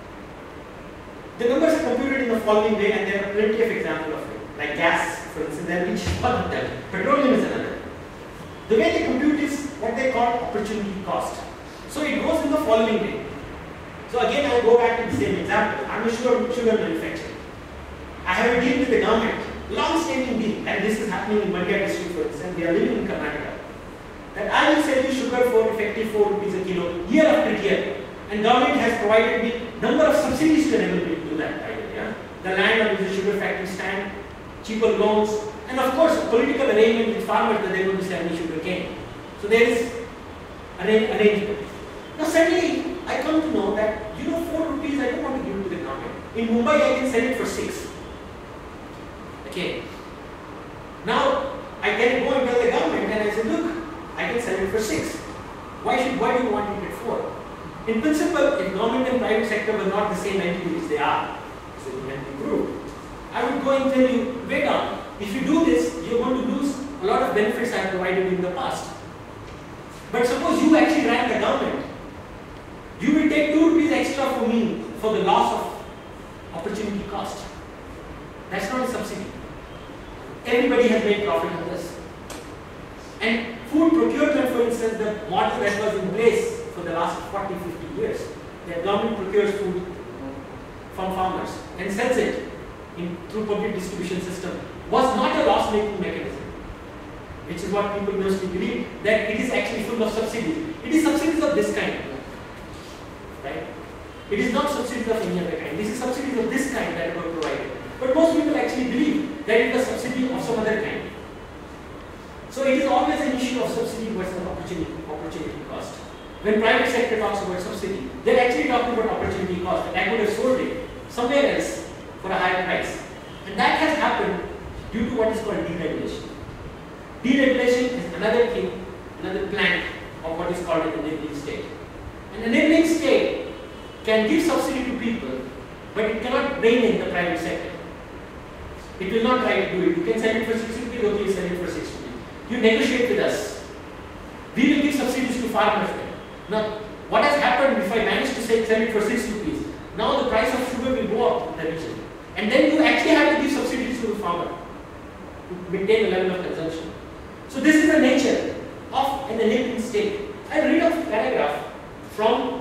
The numbers are computed in the following way, and there are plenty of examples of it. Like gas, for instance, there is one of them. Petroleum is another. The way they compute is what they call opportunity cost. So it goes in the following way. So again, I will go back to the same example. I am a sugar, sugar manufacturer. I have a deal with the government, long-standing deal, and this is happening in Mandya district, for instance. They are living in Karnataka. That I will sell you sugar for effective four rupees a kilo year after year, and government has provided me number of subsidies to enable me to do that. Yeah? The land on which the sugar factory stand, cheaper loans, and of course a political arrangement with farmers that they are going to sell me sugar cane. So there is arra arrangement. Now suddenly I come to know that, you know, four rupees I don't want to give to the government. In Mumbai I can sell it for six. Okay. Now I can go and tell the government and I say, look, I can sell it for six. Why should why do you want it at four? In principle, if government and private sector were not the same entities they are, so it can be proved, I would go and tell you, wait on, if you do this, you're going to lose a lot of benefits I have provided in the past. But suppose you actually ran the government, you will take two rupees extra for me for the loss of opportunity cost. That's not a subsidy. Everybody has made profit on this. And food procurement, for instance, the model that was in place for the last forty, fifty years, the government procures food from farmers and sells it in, through public distribution system, was not a loss-making mechanism, which is what people mostly believe, that it is actually full of subsidies. It is subsidies of this kind, right? It is not subsidies of any other kind. This is subsidies of this kind that were provided. But most people actually believe that it is a subsidy of some other kind. So it is always an issue of subsidy versus opportunity, opportunity cost. When private sector talks about subsidy, they are actually talking about opportunity cost, and I could have sold it somewhere else for a higher price. And that has happened due to what is called deregulation. Deregulation is another thing, another plank of what is called an enabling state. An enabling state can give subsidy to people, but it cannot rein in the private sector. It will not try to do it. You can sell it for six rupees, okay, sell it for six rupees. You negotiate with us. We will give subsidies to farmers. Now, what has happened if I manage to sell it for six rupees? Now the price of sugar will go up in the region. And then you actually have to give subsidies to the farmer to maintain a level of consumption. So this is the nature of an enabling state. I read a paragraph from,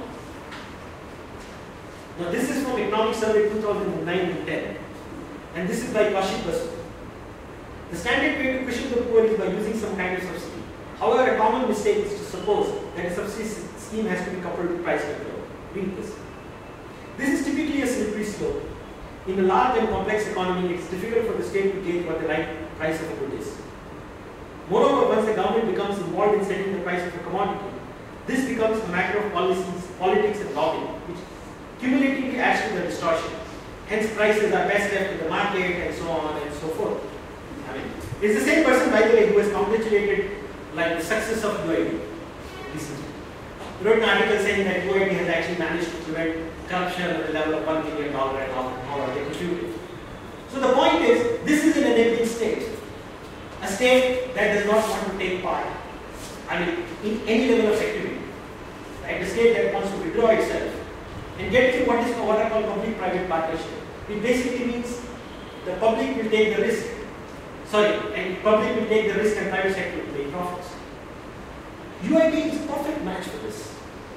now this is from Economic Survey two thousand nine and ten. And this is by Kaushik Basu. The standard way to cushion the poor is by using some kind of subsidy. However, a common mistake is to suppose that a subsidy scheme has to be coupled with price control. doing this. This is typically a slippery slope. In a large and complex economy, it's difficult for the state to gauge what the right price of a good is. Moreover, once the government becomes involved in setting the price of a commodity, this becomes a matter of policies, politics and lobbying, which cumulatively adds to the distortion. Hence, prices are best left to the market and so on and so forth. I mean, it's the same person, by the way, who has congratulated like the success of U I D A I recently. He wrote an article saying that U I D A I has actually managed to prevent corruption at the level of one billion dollars and how, how are they contributing. So the point is, this is an enabling state. A state that does not want to take part, I mean, in any level of activity. Right? A state that wants to withdraw itself and get to what is what I call public-private partnership. It basically means the public will take the risk. Sorry, and public will take the risk and private sector will make profits. U I D A I is a perfect match for this.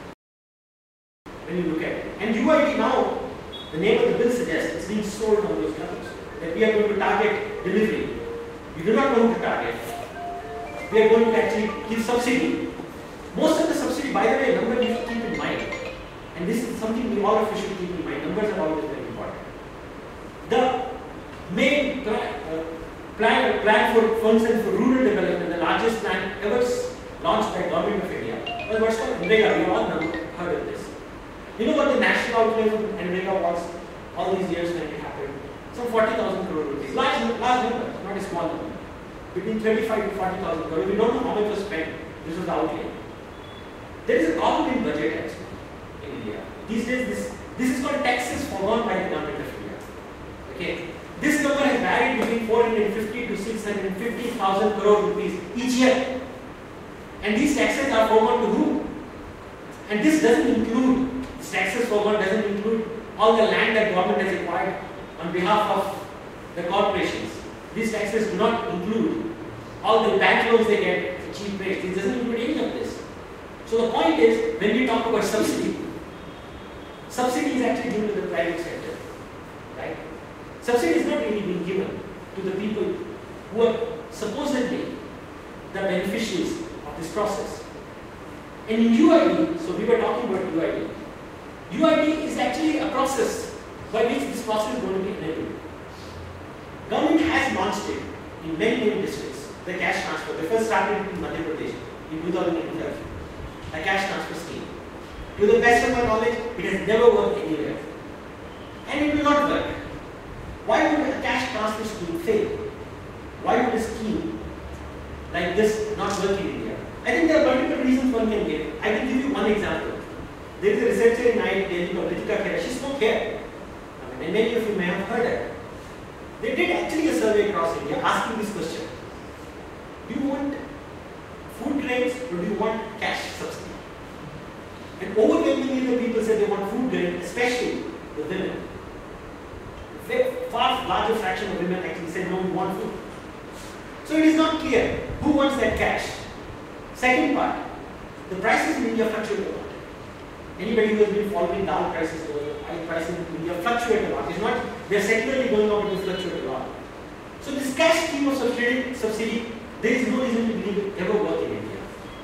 When you look at it. And U I D A I now, the name of the bill suggests it's being sold on those levels. That we are going to target delivery. We do not know who to target. We are going to actually give subsidy. Most of the subsidy, by the way, number you should keep in mind. And this is something we all of you should keep in mind. Numbers are always very important. The main plan, uh, plan, plan for funds and for rural development, the largest plan ever launched by Government of India, was what's called UIDAI. We all know, heard of this. You know what the national outlay for UIDAI was all these years when it happened? Some forty thousand crore rupees. Large, large number, not a small number. Between thirty-five to forty thousand crore. We don't know how much was spent. This was the outlay. There is a problem in budget actually in India. These days, this, this is called taxes foregone by the Government of India. Okay. This number has varied between four hundred fifty to six hundred fifty thousand crore rupees each year. And these taxes are foregone to whom? And this doesn't include, this taxes foregone doesn't include all the land that government has acquired on behalf of the corporations. These taxes do not include all the bank loans they get at cheap rates. It doesn't include any of this. So the point is, when we talk about subsidy, subsidy is actually given to the private sector, right? Subsidy is not really being given to the people who are supposedly the beneficiaries of this process. And in U I D A I, so we were talking about U I D A I. U I D A I is actually a process by which this process is going to be enabled. Government has launched it in many, many districts, the cash transfer. They first started in Madhya Pradesh in two thousand twelve, a cash transfer scheme. To the best of my knowledge, it has never worked anywhere. And it will not work. Why would a cash transfer scheme fail? Why would a scheme like this not work in India? I think there are multiple reasons one can give. I can give you one example. There is a researcher in I I S c called Ritika Khera. She spoke here. I mean, and many of you may have heard her. They did actually a survey across India asking this question. Do you want food grains or do you want cash subsidy? And overwhelmingly the people said they want food grains, especially the women. A far larger fraction of women actually said no, we want food. So it is not clear who wants that cash. Second part, the prices in India fluctuate a lot. Anybody who has been following dal prices or oil prices in India fluctuate a lot. It's not, they're secularly going up, but they fluctuate a lot. So this cash scheme of subsidy, subsidy, there is no reason to believe it ever work in India.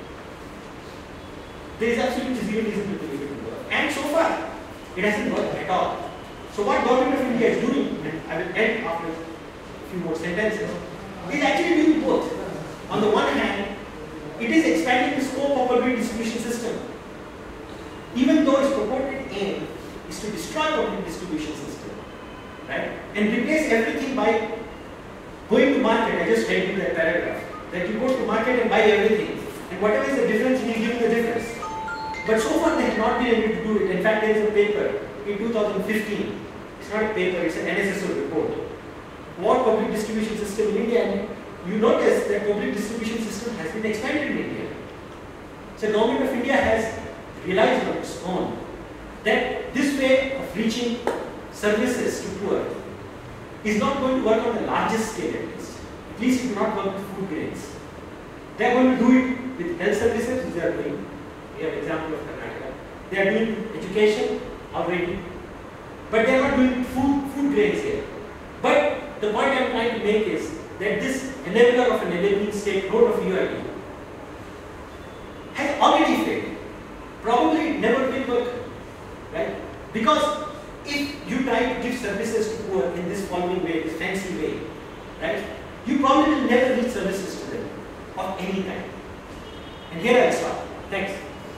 There is absolutely zero reason to believe it will work. And so far, it hasn't worked at all. So what Government of India is doing, and I will end after a few more sentences, is actually doing both. On the one hand, it is expanding the scope of public distribution system. Even though its purported aim is to destroy public distribution system, right? And replace everything by going to market. I just read you that paragraph. That you go to market and buy everything. And whatever is the difference, you give the difference. But so far they have not been able to do it. In fact, there is a paper in two thousand fifteen. It's not a paper, it's an N S S O report. What public distribution system in India, and you notice that public distribution system has been expanded in India. So Government of India has realized on its own that this way of reaching services to poor is not going to work on the largest scale at least. At least it will not work with food grains. They are going to do it with health services, which they are doing. We have an example of Karnataka. They are doing education already. But they are not doing food, food grains here. But the point I am trying to make is that this enabler of an enabling state, road of U I D A I, has already failed. Probably never will work. right? Because if you try to give services to poor in this following way, this fancy way, right, you probably will never reach services to them of any kind. And here I stop. Thanks.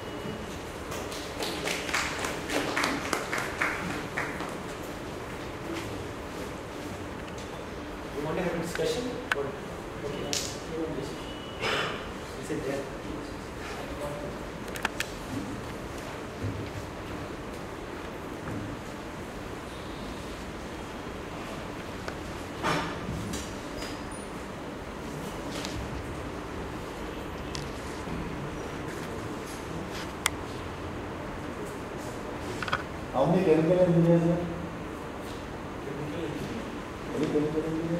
You want to have a discussion? Or okay, is it there? How many chemical engineers are? Any chemical engineers?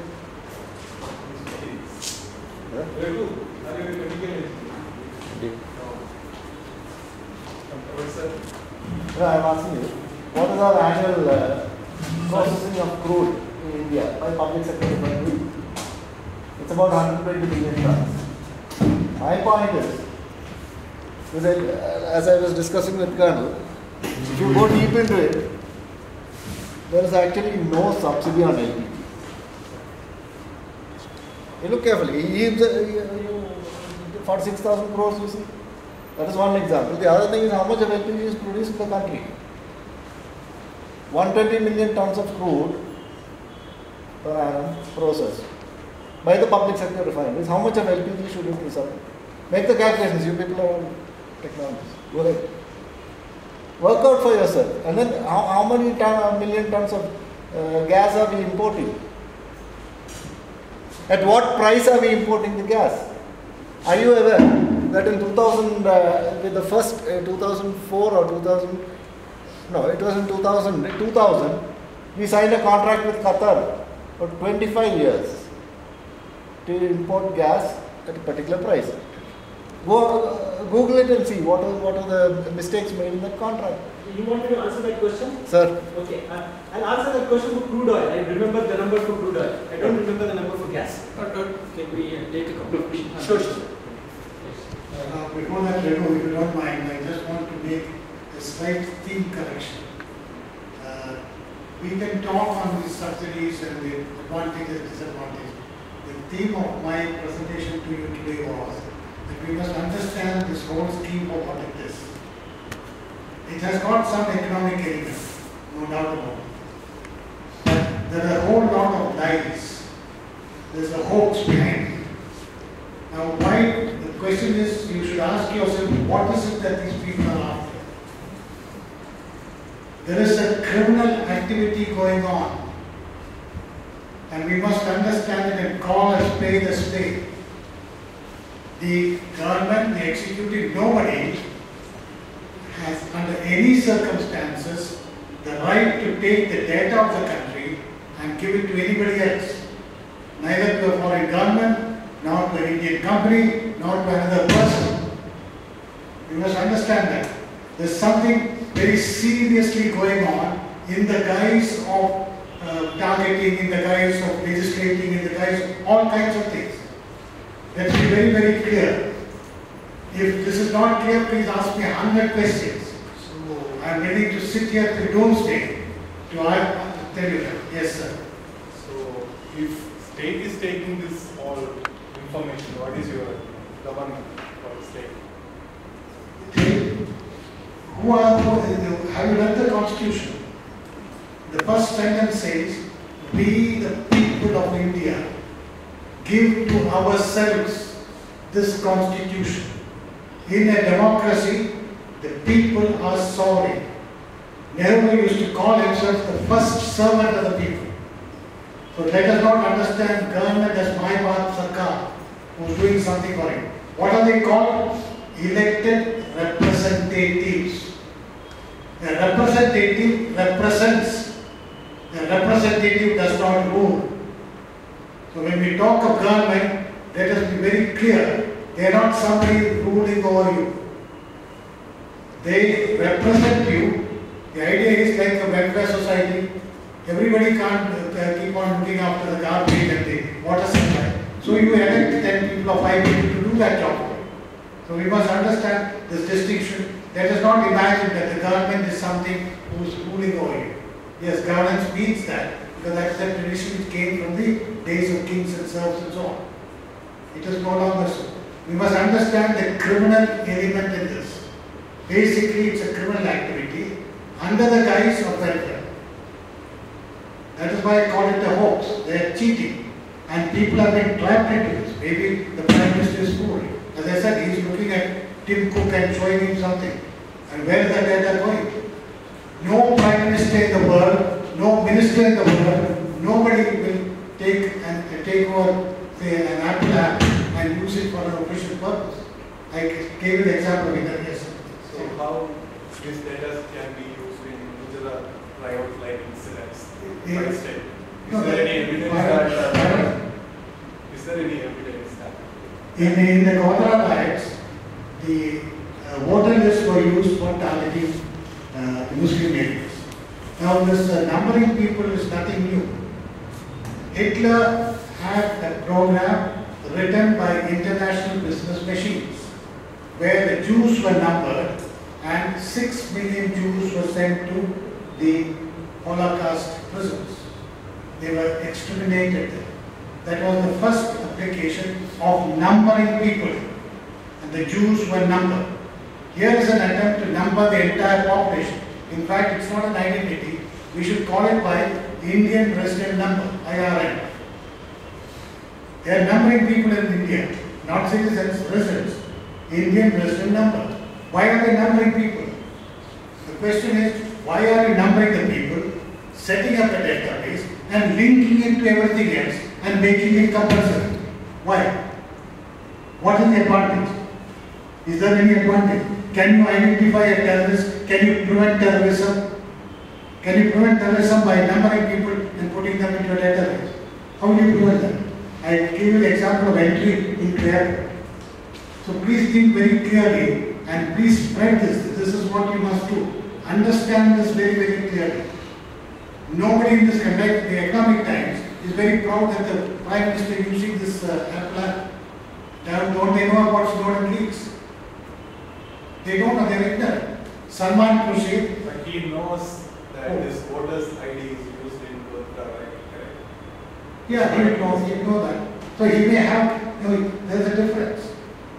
Huh? Where to? Are you a chemical engineer? Professor? No, I am asking you, what is our annual uh, processing of crude in India by public sector refinery? It's about one hundred twenty billion tons. My point is, is that, uh, as I was discussing with Colonel, if you go deep into it, there is actually no subsidy on L P G. You look carefully, he is, uh, forty-six thousand crores, you see. That is one example. The other thing is how much of L P G is produced in the country. one hundred twenty million tons of crude per annum processed by the public sector refineries. How much of L P G should it be supplied? Make the calculations, you people are all technologists. Go ahead. Work out for yourself. And then how, how many ton, million tons of uh, gas are we importing? At what price are we importing the gas? Are you aware that in two thousand, uh, with the first uh, two thousand four or two thousand, no, it was in two thousand, two thousand, we signed a contract with Qatar for twenty-five years to import gas at a particular price. Go uh, Google it and see what are, what are the mistakes made in that contract. You want me to answer that question? Sir. Okay, uh, I'll answer that question for crude oil. I remember the number for crude oil. I don't remember the number for gas. Can we uh, take a couple of questions? Sure, sure. Uh, before that, Renu, if you don't mind, I just want to make a slight theme correction. Uh, we can talk on the subsidies and the advantages and disadvantages. The theme of my presentation to you today was that we must understand this whole scheme for what it is. It has got some economic element, no doubt about it. But there are a whole lot of lies. There's a hoax behind it. Now, why? The question is, you should ask yourself, what is it that these people are after? There is a criminal activity going on, and we must understand it and call a spade a spade. The government, the executive, nobody has, under any circumstances, the right to take the data of the country and give it to anybody else. Neither to a foreign government, nor to an Indian company, nor to another person. You must understand that. There's something very seriously going on in the guise of uh, targeting, in the guise of legislating, in the guise of all kinds of things. Let's be very, very clear. If this is not clear, please ask me a hundred questions. So I am ready to sit here till doomsday to tell you that. Yes, sir. So, if state is taking this all information, what is your government or state? Who are, who, have you read the Constitution? The first sentence says, we the people of India give to ourselves this Constitution. In a democracy, the people are sovereign. Nehru used to call himself the first servant of the people. So let us not understand government as my Bharat Sarkar, who is doing something for him. What are they called? Elected representatives. A representative represents. A representative does not rule. So when we talk of government, let us be very clear. They are not somebody ruling over you. They represent you. The idea is like a welfare society. Everybody can't uh, keep on looking after the garbage and the water supply. So you elect ten people or five people to do that job. So we must understand this distinction. Let us not imagine that the government is something who's ruling over you. Yes, governance means that, because that's the tradition which came from the days of kings and serfs and so on. It is no longer so. We must understand the criminal element in this. Basically, it's a criminal activity under the guise of welfare. That is why I call it a hoax. They are cheating. And people have been trapped into this. Maybe the Prime Minister is fooled. As I said, he is looking at Tim Cook and showing him something. And where is the data going? No Prime Minister in the world, no Minister in the world, nobody will take and take over, say, an Apple app and use it for an official purpose. I gave you the example of it yesterday. So how this data can be used in Gujarat private life incidents by state? Is No, there any evidence that? Uh, is there any evidence that? In, in the Aadhaar Act, the uh, voter lists were used for targeting uh, Muslim areas. Now this uh, numbering people is nothing new. Hitler had a program written by international business machines where the Jews were numbered and six million Jews were sent to the Holocaust prisons. They were exterminated there. That was the first application of numbering people, and the Jews were numbered. Here is an attempt to number the entire population. In fact, it's not an identity. We should call it by Indian resident number, I R N. They are numbering people in India, not citizens, residents. Indian resident number. Why are they numbering people? The question is, why are you numbering the people, setting up a database and linking it to everything else and making it compulsory? Why? What is the advantage? Is there any advantage? Can you identify a terrorist? Can you prevent terrorism? Can you prevent terrorism by numbering people and putting them into a database? How do you prevent that? I gave you the example of entry into airport. So please think very clearly and please spread this. This is what you must do. Understand this very, very clearly. Nobody in this country, the Economic Times, is very proud that the Prime Minister is using this uh, Apple app. Don't they know about Snowden leaks? They don't know, they're ignorant. Salman Khurshid. But he knows that Oh. this voter's I D is used in both the right, correct? Yeah, he knows, he know that. So he may have, you know, there's a difference.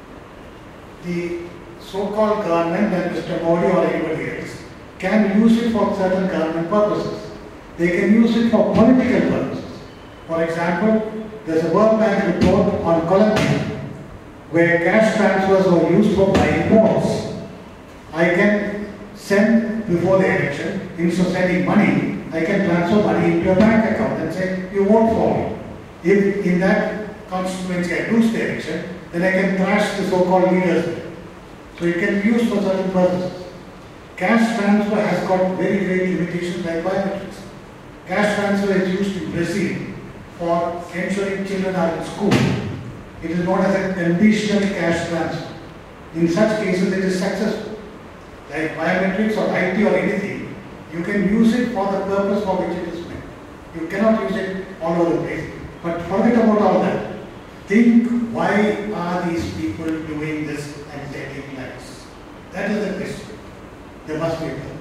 The so-called government and Mister Modi or anybody else can use it for certain government purposes. They can use it for political purposes. For example, there's a World Bank report on Colombia where cash transfers were used for buying votes. I can send before the election, instead of sending money, I can transfer money into a bank account and say, you vote for me. If in that constituency I lose the election, then I can trash the so-called leaders. So it can be used for certain purposes. Cash transfer has got very great limitations like biometrics. Cash transfer is used in Brazil for ensuring children are in school. It is known as a conditional cash transfer. In such cases, it is successful. Like biometrics or I T or anything, you can use it for the purpose for which it is meant. You cannot use it all over the place. But forget about all that. Think, why are these people doing this and taking lives? That is the question. There must be a purpose.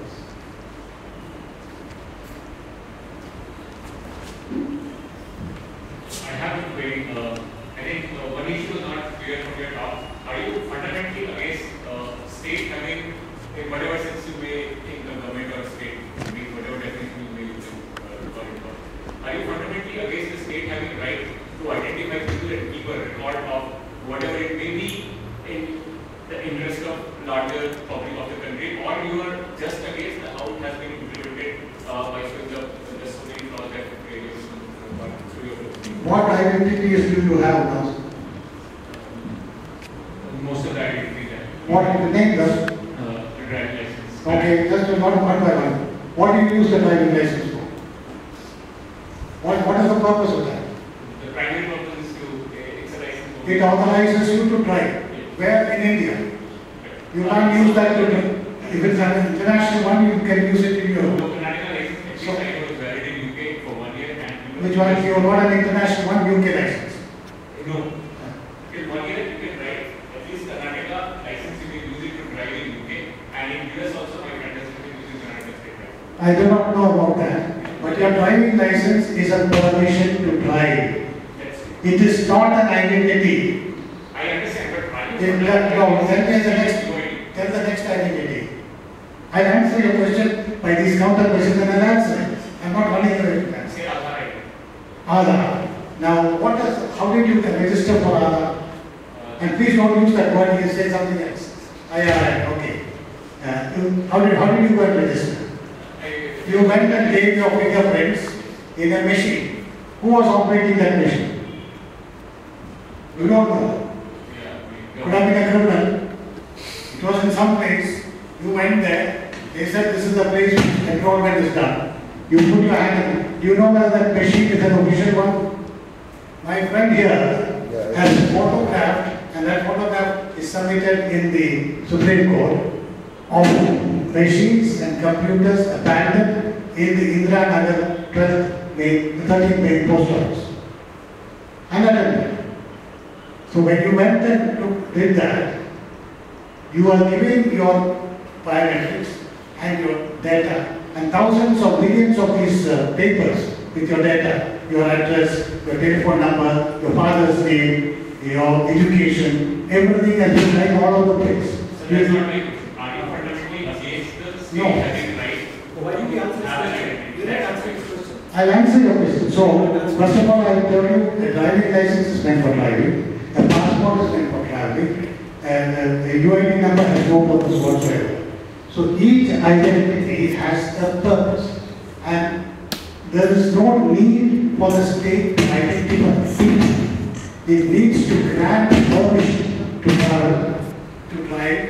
I have a query. Uh, I think uh, one issue is not clear from your talk. Are you fundamentally against uh, state having, in whatever sense you may think the government or state, mean whatever definition you may use uh, call it for, are you fundamentally against the state having right to identify people and keep a record of whatever it may be in the interest of larger public of the country, or you are just against the how it has been implemented uh, by showing the, the so many flaws that various uh, through your What identities do you have now? most of the identities that What is the name does? uh, the driving license. Okay, just one one by one. What do you use the driving license for? What, what is the purpose of that? The primary purpose is to uh, it's a license. It authorizes you to drive. Where? In India. You can't use that to drive. If it's an international one, you can use it in The Europe. Karnataka license, So- at least I know is valid in U K for one year and you Which one? You want an international one, U K license. No. In one year you can drive. At least Karnataka license you can use it to drive in U K, and in U S also my friend has been using Karnataka state license. I do not know about that. But your driving license is a permission to drive. Yes. It is not an identity. I understand, but are you It, that, no, tell me the next, tell the next identity. I'll answer your question by these counter questions and I'll answer it. I'm not running away from that. Say Aadhaar I D. Aadhaar. Now, what does, how did you register for Aadhaar? And please don't use that word, you say something else. I R I, okay. Uh, you, how, did, how did you go and register? You went and gave your fingerprints in a machine. Who was operating that machine? You don't know. Yeah, Could have been a criminal. It was in some place. You went there. They said this is the place where enrollment is done. You put your hand in. Do you know whether that machine is an official one? My friend here Yeah, has photographed, and that photograph is submitted in the Supreme Court of machines and computers abandoned in the Indira Nagar twelfth May, thirteenth May post office. Unattended. So when you went and took, did that, you are giving your biometrics and your data and thousands of millions of these uh, papers with your data, your address, your telephone number, your father's name, your education, everything has been right all over the place. So that's not like, are you fundamentally against the state No. having right? Why did you answer this question? You didn't answer this question. I'll answer your question. So, first of all, I will tell you, a driving license is meant for driving, a passport is meant for traveling, and uh, a U I D number has no purpose whatsoever. So, each identity has a purpose, and there is no need for the state to identify people. It needs to grant permission to travel, to drive,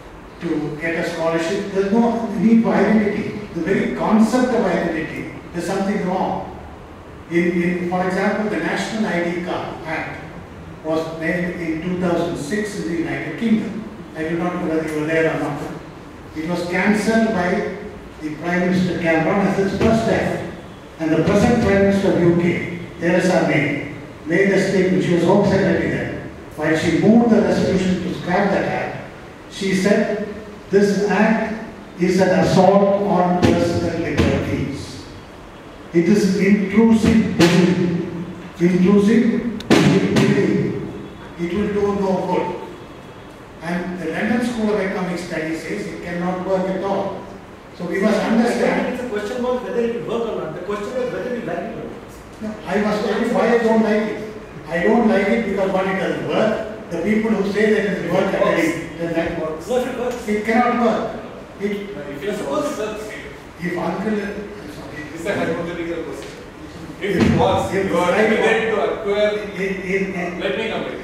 to get a scholarship. There is no need for identity. The very concept of identity, there's something wrong. In, in, for example, the National I D Card Act was made in two thousand six in the United Kingdom. I do not know whether you were there or not. It was cancelled by the Prime Minister Cameron as its first act. And the present Prime Minister of U K, Theresa May, made a statement. She was Home Secretary then. While she moved the resolution to scrap that act, she said, this act is an assault on personal liberties. It is intrusive bullying. Intrusive bullying. It will do no good. And the London School of Economic Studies says it cannot work at all. So we must understand. It's a question was whether it will work or not. The question was whether we like it or not. No, I must tell you why I don't like it. I don't like it because one, it doesn't work. The people who say that it will work, are telling then that works. No, if it works. It cannot work. It, If it Suppose works, if uncle, I'm sorry. It's a hypothetical question. If it was, If you are right able to acquire, In, in, in, let me complete.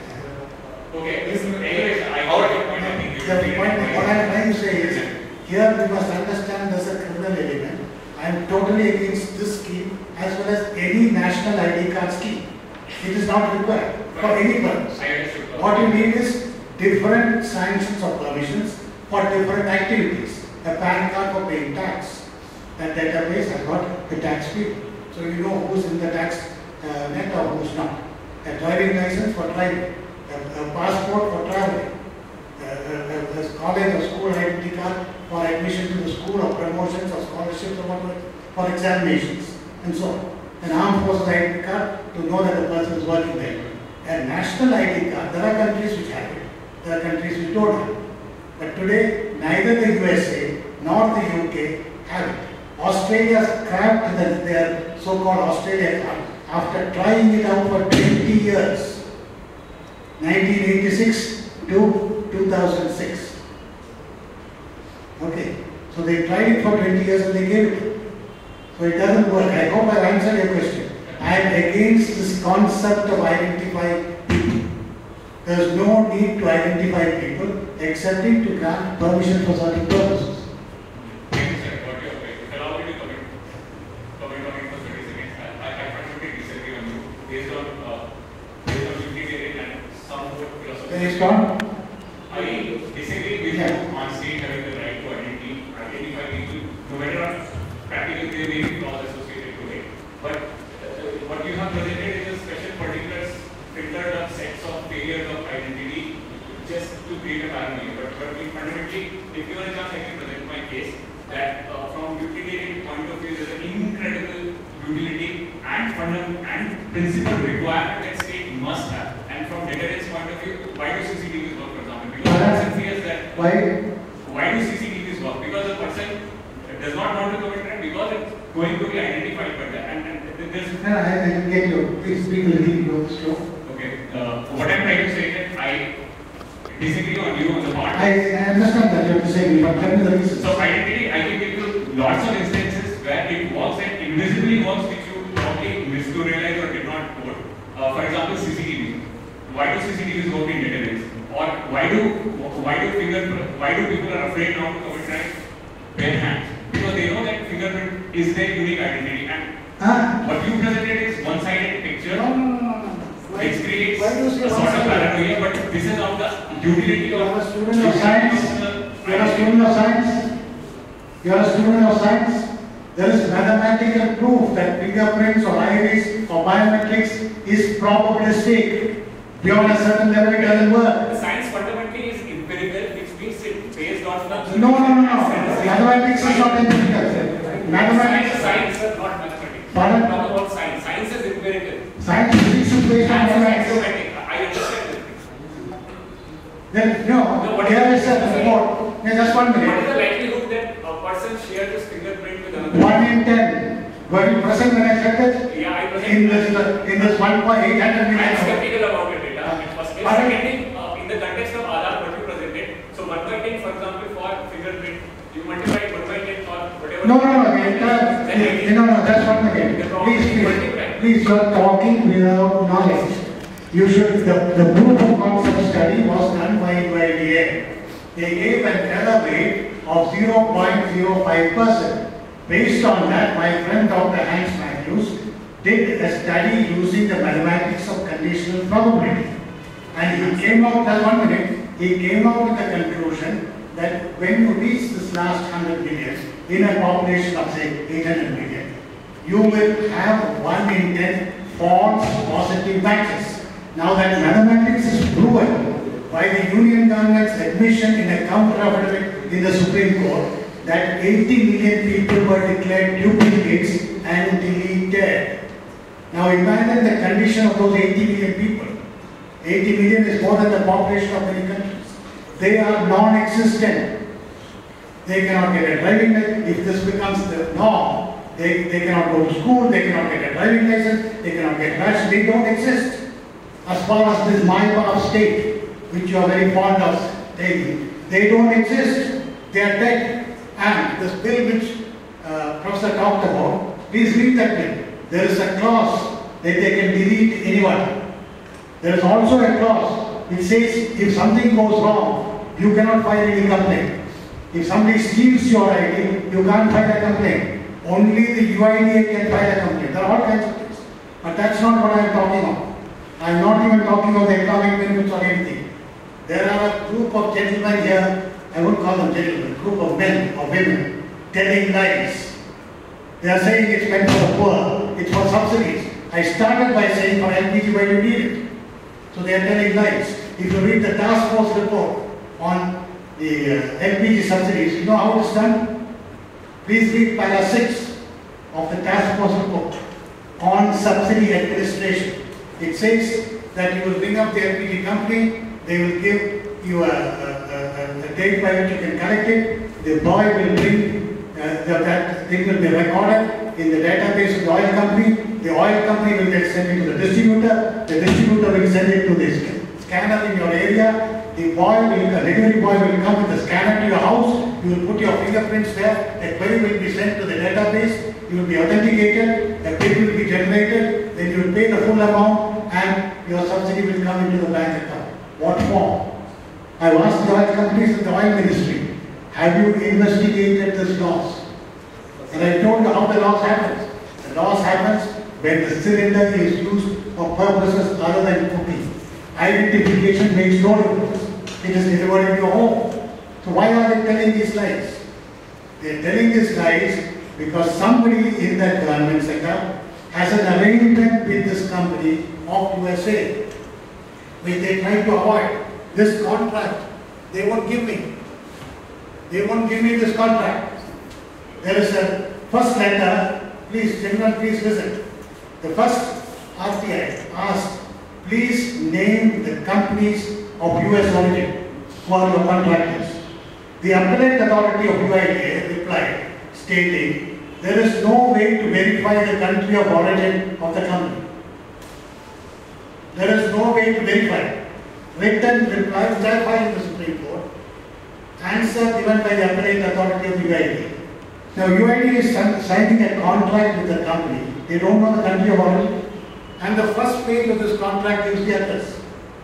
okay, listen, anyways, I got your point, I think you the will point, take it. what I'm trying to say is, here we must understand there's a criminal element. I am totally against this scheme as well as any national I D card scheme. It is not required for any purpose. I understood. What you need is different sanctions or permissions for different activities. A PAN card for paying tax. That database has got the tax people. So you know who's in the tax uh, net or who's not. A driving license for driving. A, a passport for traveling. A, a, a college or school identity card for admission to the school or promotions or scholarships or whatever, for examinations and so on. An armed forces I D card to know that the person is working there. A national I D card, there are countries which have it, there are countries which don't have it. But today, neither the U S A nor the U K have it. Australia scrapped the, their so-called Australia card after trying it out for twenty years, nineteen eighty-six to two thousand six. Okay, so they tried it for twenty years and they gave it. So it doesn't work. I hope I answered your question. I am against this concept of identifying people. There is no need to identify people excepting to grant permission for certain purposes. Thank you, sir, got your point. Allow me to comment, comment on it for thirty seconds. I, I I fundamentally disagree on you based on, uh, based on utilitarian and somewhat philosophical. Based on? I disagree with Yeah. you on state having the right to identity, identify people, no matter what practical there may be laws associated to it. But uh, what you have presented is a special particulars, filtered up sets of failures of identity just to create a paranoia. But, but we fundamentally, if you want a chance, I can present my case that uh, from utilitarian point fundamental and principal requirement that state must have. And from deterrence point of view, why do C C T Vs work, for example? Because the person fears that. Why? Why do C C T Vs work? Because the person does not want to commit crime because it's going to be identified by that. And, and there's. No, I, I can get you. Please speak a little slow. Okay. Uh, what I'm trying to say is that I disagree on you on the part. I, I understand that you're disagreeing, but tell me the reason. So identity, I can give you lots of instances where it works and invisibly works, which you probably missed to realize or did not code. Uh, for example, C C T V. Why do C C T Vs work in database? Or why do why do finger why do people are afraid now to commit crime? Bare hands. Because they know that fingerprint is their unique identity. And Huh? what you presented is one-sided picture. No, no, no, no. Which creates Why do you a say sort of one-sided? paranoia, but this is of the utility You of are a student of science. the- You are a student of science. You are a student of science. There is mathematical proof that fingerprints or iris or biometrics is probabilistic. Beyond a certain level, it doesn't work. The science fundamentally is empirical, which means it's based on the. No, no, no, no. Mathematics is not empirical. Mathematics. Science is not mathematics. Pardon? Talk about science. Science is empirical. Science physics is based on Science is mathematics. axiomatic. I understand this. Then, No, no, what here is- is a report. Yeah, just one What is minute. the likelihood that a person shares his fingerprint with another? One in ten. Were you present when I said that? Yeah, I present. In this, in this one point eight hundred I am million. skeptical about your data. Uh, in first place. pardon? Secondly, uh, in the context of Aadhaar, what you presented, so one by ten, for example, for fingerprint, you multiply one by ten or whatever. No, no, no, the entire, Then no, no, that's one again. Please, please, please, you are talking without knowledge. You should, the, the proof of concept study was done by U I D A I. They gave an error rate of zero point zero five percent. Based on that, my friend Doctor Hans Matthews did a study using the mathematics of conditional probability. And he came out, just one minute, he came out with the conclusion that when you reach this last one hundred million, in a population of say eight hundred million, you will have one in ten false positive matches. Now that mathematics is proven by the Union government's admission in a counter affidavit in the Supreme Court that eighty million people were declared duplicates and deleted. Now imagine the condition of those eighty million people. eighty million is more than the population of many countries. They are non-existent. They cannot get a driving license. If this becomes the norm, they, they cannot go to school, they cannot get a driving license, they cannot get married, they don't exist. As far as this my of state, which you are very fond of taking, they don't exist. They are dead. And this bill which uh, Professor talked about, please read that bill. There is a clause that they can delete anyone. There is also a clause which says if something goes wrong, you cannot file any complaint. If somebody steals your I D, you can't file a complaint. Only the U I D A I can file a complaint. There are all kinds of things. But that's not what I am talking about. I am not even talking about the economic benefits or anything. There are a group of gentlemen here, I won't call them gentlemen, a group of men or women telling lies. They are saying it's meant for the poor, it's for subsidies. I started by saying for L P G why you need it. So they are telling lies. If you read the task force report on the uh, L P G subsidies, you know how it's done? Please read para six of the task force report on subsidy administration. It says that you will bring up the L P G company, they will give you a, a, a, a date by which you can collect it, the boy will bring, uh, the, that thing will be recorded in the database of the oil company, the oil company will get sent it to the distributor, the distributor will send it to the scanner in your area, the boy will, a delivery boy will come with the scanner to your house, you will put your fingerprints there, a query will be sent to the database, you will be authenticated, a bill will be generated, then you will pay the full amount and your subsidy will come into the bank account. What for? I asked the oil companies in the oil ministry, have you investigated this loss? And I told you how the loss happens. The loss happens when the cylinder is used for purposes other than cooking. Identification makes no difference. It is delivered in your home. So why are they telling these lies? They are telling these lies because somebody in that government sector has an arrangement with this company of U S A, which they try to avoid. This contract, they won't give me. They won't give me this contract. There is a first letter, please, gentlemen, please listen. The first R T I asked, please name the companies of U S origin who are your contractors. The appellate authority of U I D A replied, stating, there is no way to verify the country of origin of the company. There is no way to verify. Written reply, which I filed in the Supreme Court, answer given by the appellate authority of U I D A. Now U I D A is signing a contract with the company. They don't know the country of origin. And the first page of this contract gives the address.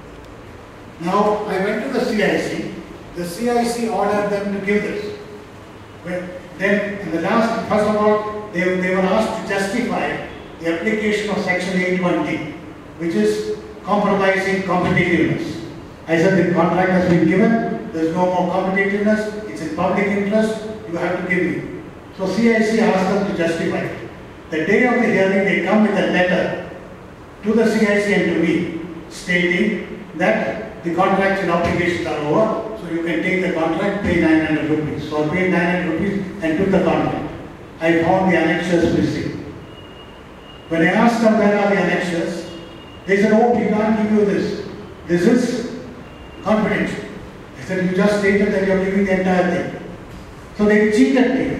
Now I went to the C I C. The C I C ordered them to give this. Well, then in the last, first of all, they, they were asked to justify the application of section eighty-one D, which is compromising competitiveness. I said the contract has been given, there is no more competitiveness, it's in public interest, you have to give me. So C I C asked them to justify it. The day of the hearing, they come with a letter to the C I C and to me, stating that the contracts and obligations are over, so you can take the contract, pay nine hundred rupees. So I paid nine hundred rupees and took the contract. I found the annexures missing. When I asked them where are the annexures, they said, oh, we can't give you this. This is confidential. I said, you just stated that you are giving the entire thing. So they cheated me.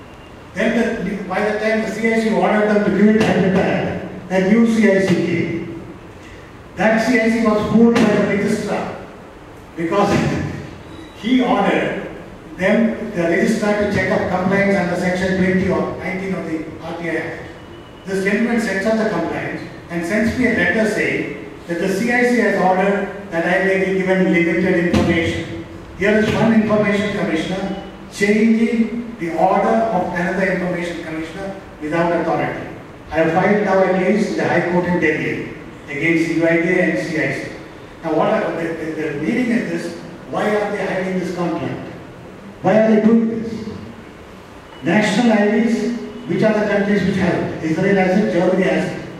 Then the, by the time the C I C ordered them to give it and retire, a new C I C came. That C I C was fooled by the registrar because he ordered them, the registrar, to check up compliance under section twenty or nineteen of the R T I Act. This gentleman sets up the compliance and sends me a letter saying that the C I C has ordered that I may be given limited information. Here is one information commissioner changing the order of another information commissioner without authority. I have filed now a case in the High Court in Delhi against U I D A and C I C. Now what are, the, the, the meaning is this, why are they hiding this contract? Why are they doing this? National I Ds, which are the countries which have it? Israel has it, Germany has it.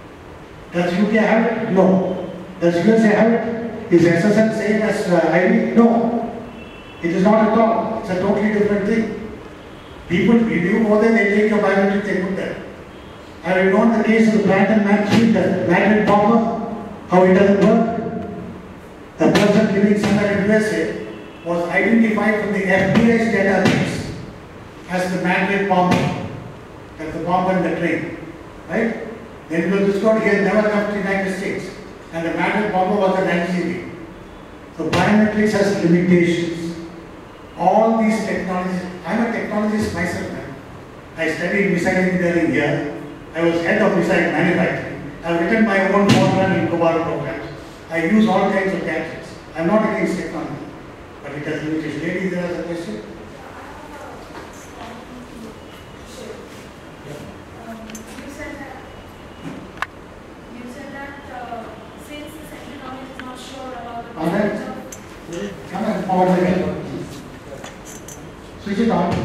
Does U K have it? No. Does U S A have it? Is S S N same as uh, I D? No. It is not at all. It's a totally different thing. People, if you go there, they take your biometric, they put there. Have you known the case of the plant and magnet, the magnet bomber? How it doesn't work? The person living somewhere in U S A was identified from the F B I's database as the magnet bomber. That's the bomber in the train. Right? Then it was discovered he had never come to the United States. And the magnet bomber was an N C B. So biometrics has limitations. All these technologies, I'm a technologist myself, man. I studied missile engineering here. I was head of missile manufacturing. I've written my own program in COBOL programs. I use all kinds of gadgets. I'm not against technology, but it has limitations. Lady, there is a question? You said that, you said that uh, since the central government is not sure about the All right. of Come and forward again. Switch it on.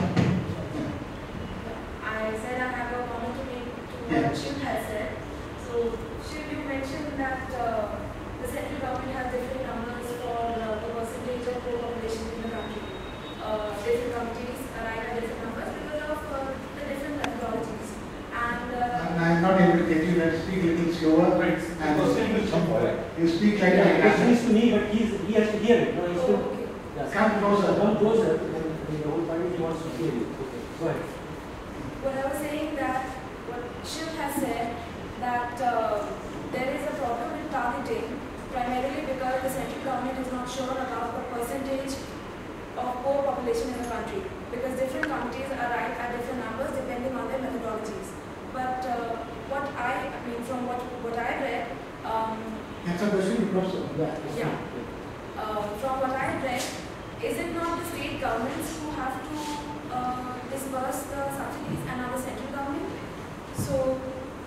I said I have a comment to make to Yeah. what Shiv has said. So, Shiv, you mentioned that uh, the central government has different numbers for uh, the percentage of poor population in the country. Uh, different committees arrive at different numbers because of uh, the different methodologies. And uh, I'm not able to get you to speak a little slower. Right. And Question will come forward. you speak like Yeah, a question is to me, but he's, he has to hear it. No, he's oh, to, okay. yeah, Come closer. Come closer. And the whole point is he wants to hear you. Okay, go ahead. What I was saying that what Shiv has said that uh, there is a problem with targeting primarily because the central government is not sure about the percentage of poor population in the country because different committees arrive at different numbers depending on their methodologies. But uh, what I, I mean from what, what I read, um, That's a question you also. yeah, uh, from what I read, is it not the state governments who have to uh, disburse the subsidies and not the central government? So,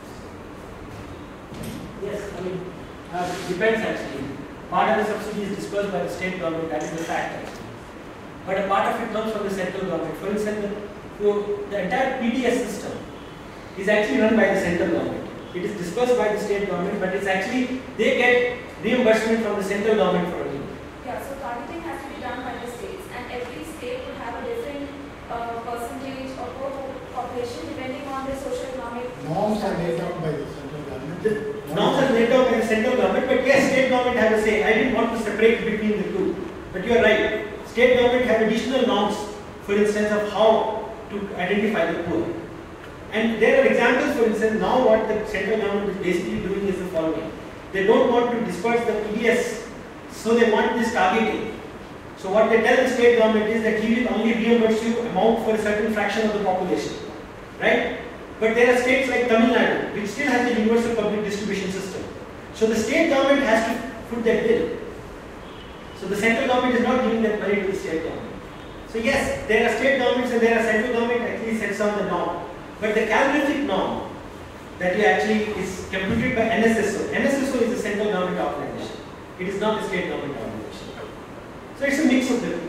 Yes, I mean, uh, depends actually. Part of the subsidy is disbursed by the state government, that is the fact actually. But a part of it comes from the central government. For instance, the, so the entire P D S system is actually run by the central government. It is disbursed by the state government, but it's actually, they get reimbursement from the central government for it. yeah, so targeting has to be done by the states and every state will have a different uh, percentage of poor population depending on on the socio-economic. Norms are laid down by the central government. The norms are laid down by the central government, but yes, state government has a say. I didn't want to separate between the two, but you are right. State government have additional norms, for instance, of how to identify the poor. And there are examples, for instance, now what the central government is basically doing is the following. They don't want to disperse the P D S, so they want this targeting. So what they tell the state government is that he will only reimburse you amount for a certain fraction of the population, right? But there are states like Tamil Nadu, which still has a universal public distribution system. So the state government has to foot that bill. So the central government is not giving that money to the state government. So yes, there are state governments and there are central government actually sets down the norm. But the calorific norm that you actually is computed by N S S O. N S S O is a central government organization. It is not a state government organization. So it's a mix of the two.